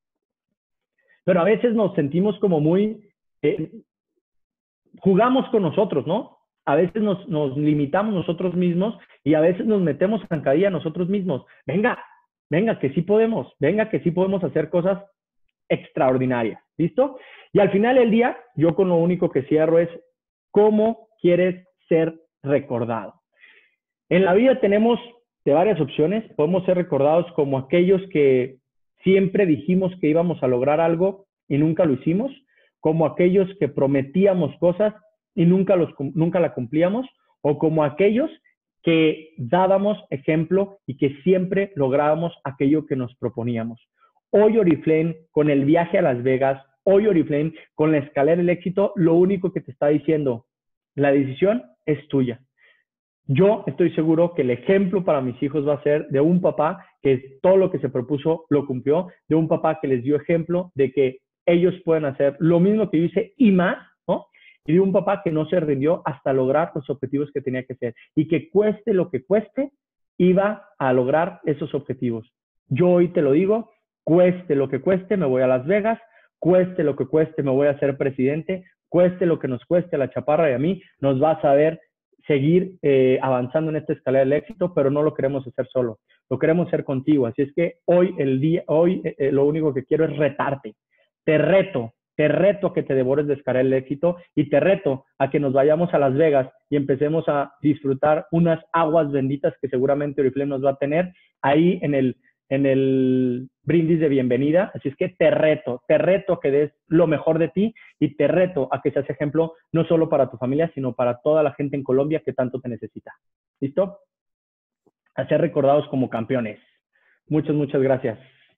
Pero a veces nos sentimos como muy... Eh, jugamos con nosotros, ¿no? A veces nos, nos limitamos nosotros mismos y a veces nos metemos zancadilla nosotros mismos. Venga, venga, que sí podemos, venga, que sí podemos hacer cosas extraordinarias, ¿listo? Y al final del día, yo con lo único que cierro es, ¿cómo quieres ser recordado? En la vida tenemos de varias opciones, podemos ser recordados como aquellos que siempre dijimos que íbamos a lograr algo y nunca lo hicimos, como aquellos que prometíamos cosas y nunca, los, nunca la cumplíamos, o como aquellos que dábamos ejemplo y que siempre lográbamos aquello que nos proponíamos. Hoy Oriflame, con el viaje a Las Vegas, hoy Oriflame, con la escalera del éxito, lo único que te está diciendo, la decisión es tuya. Yo estoy seguro que el ejemplo para mis hijos va a ser de un papá que todo lo que se propuso lo cumplió, de un papá que les dio ejemplo de que ellos pueden hacer lo mismo que yo hice y más, ¿no? Y de un papá que no se rindió hasta lograr los objetivos que tenía que hacer y que cueste lo que cueste, iba a lograr esos objetivos. Yo hoy te lo digo, cueste lo que cueste, me voy a Las Vegas, cueste lo que cueste, me voy a ser presidente, cueste lo que nos cueste a la Chaparra y a mí, nos va a saber seguir eh, avanzando en esta escalera del éxito, pero no lo queremos hacer solo, lo queremos hacer contigo. Así es que hoy, el día, hoy eh, lo único que quiero es retarte. Te reto, te reto a que te devores de escalera del éxito y te reto a que nos vayamos a Las Vegas y empecemos a disfrutar unas aguas benditas que seguramente Oriflame nos va a tener ahí en el, en el brindis de bienvenida. Así es que te reto, te reto a que des lo mejor de ti y te reto a que seas ejemplo no solo para tu familia, sino para toda la gente en Colombia que tanto te necesita. ¿Listo? A ser recordados como campeones. Muchas, muchas gracias.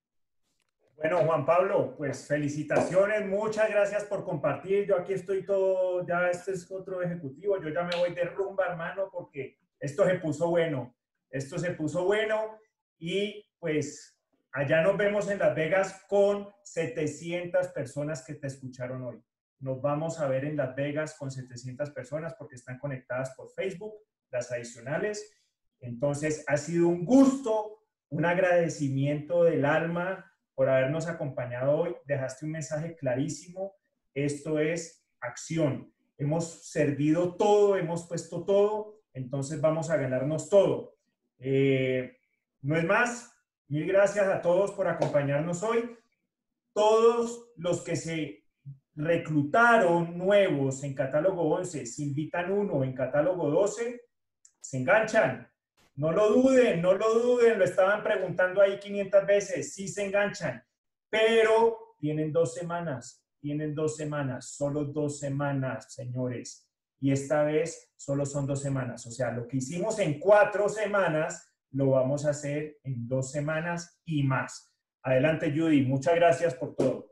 Bueno, Juan Pablo, pues felicitaciones, muchas gracias por compartir. Yo aquí estoy todo, ya este es otro ejecutivo, yo ya me voy de rumba, hermano, porque esto se puso bueno, esto se puso bueno y pues allá nos vemos en Las Vegas con setecientas personas que te escucharon hoy. Nos vamos a ver en Las Vegas con setecientas personas porque están conectadas por Facebook, las adicionales. Entonces, ha sido un gusto, un agradecimiento del alma por habernos acompañado hoy. Dejaste un mensaje clarísimo. Esto es acción. Hemos servido todo, hemos puesto todo, entonces vamos a ganarnos todo. Eh, no es más. Mil gracias a todos por acompañarnos hoy. Todos los que se reclutaron nuevos en Catálogo once, se invitan uno en Catálogo doce, se enganchan. No lo duden, no lo duden, lo estaban preguntando ahí quinientas veces, sí se enganchan, pero tienen dos semanas, tienen dos semanas, solo dos semanas, señores. Y esta vez solo son dos semanas, o sea, lo que hicimos en cuatro semanas, lo vamos a hacer en dos semanas y más. Adelante, Judy, muchas gracias por todo.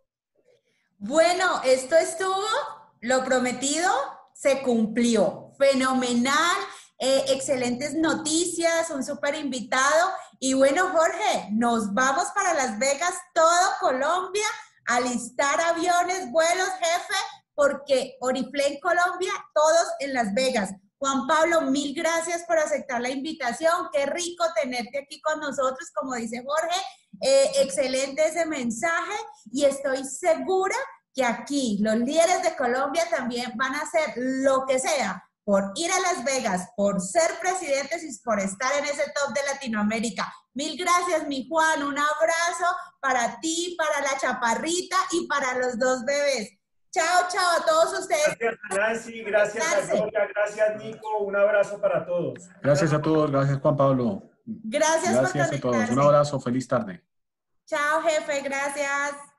Bueno, esto estuvo, lo prometido se cumplió, fenomenal. Eh, excelentes noticias, un súper invitado. Y bueno, Jorge, nos vamos para Las Vegas, todo Colombia, a listar aviones, vuelos, jefe, porque Oriflame Colombia, todos en Las Vegas. Juan Pablo, mil gracias por aceptar la invitación. Qué rico tenerte aquí con nosotros, como dice Jorge. Eh, excelente ese mensaje y estoy segura que aquí los líderes de Colombia también van a hacer lo que sea por ir a Las Vegas, por ser presidentes y por estar en ese top de Latinoamérica. Mil gracias, mi Juan. Un abrazo para ti, para la chaparrita y para los dos bebés. Chao, chao a todos ustedes.
Gracias, Nancy. Gracias a Gloria. Gracias, Nico. Un abrazo para todos.
Gracias a todos. Gracias, Juan Pablo.
Gracias,
gracias
por
a todos. Un abrazo. Feliz tarde.
Chao, jefe. Gracias.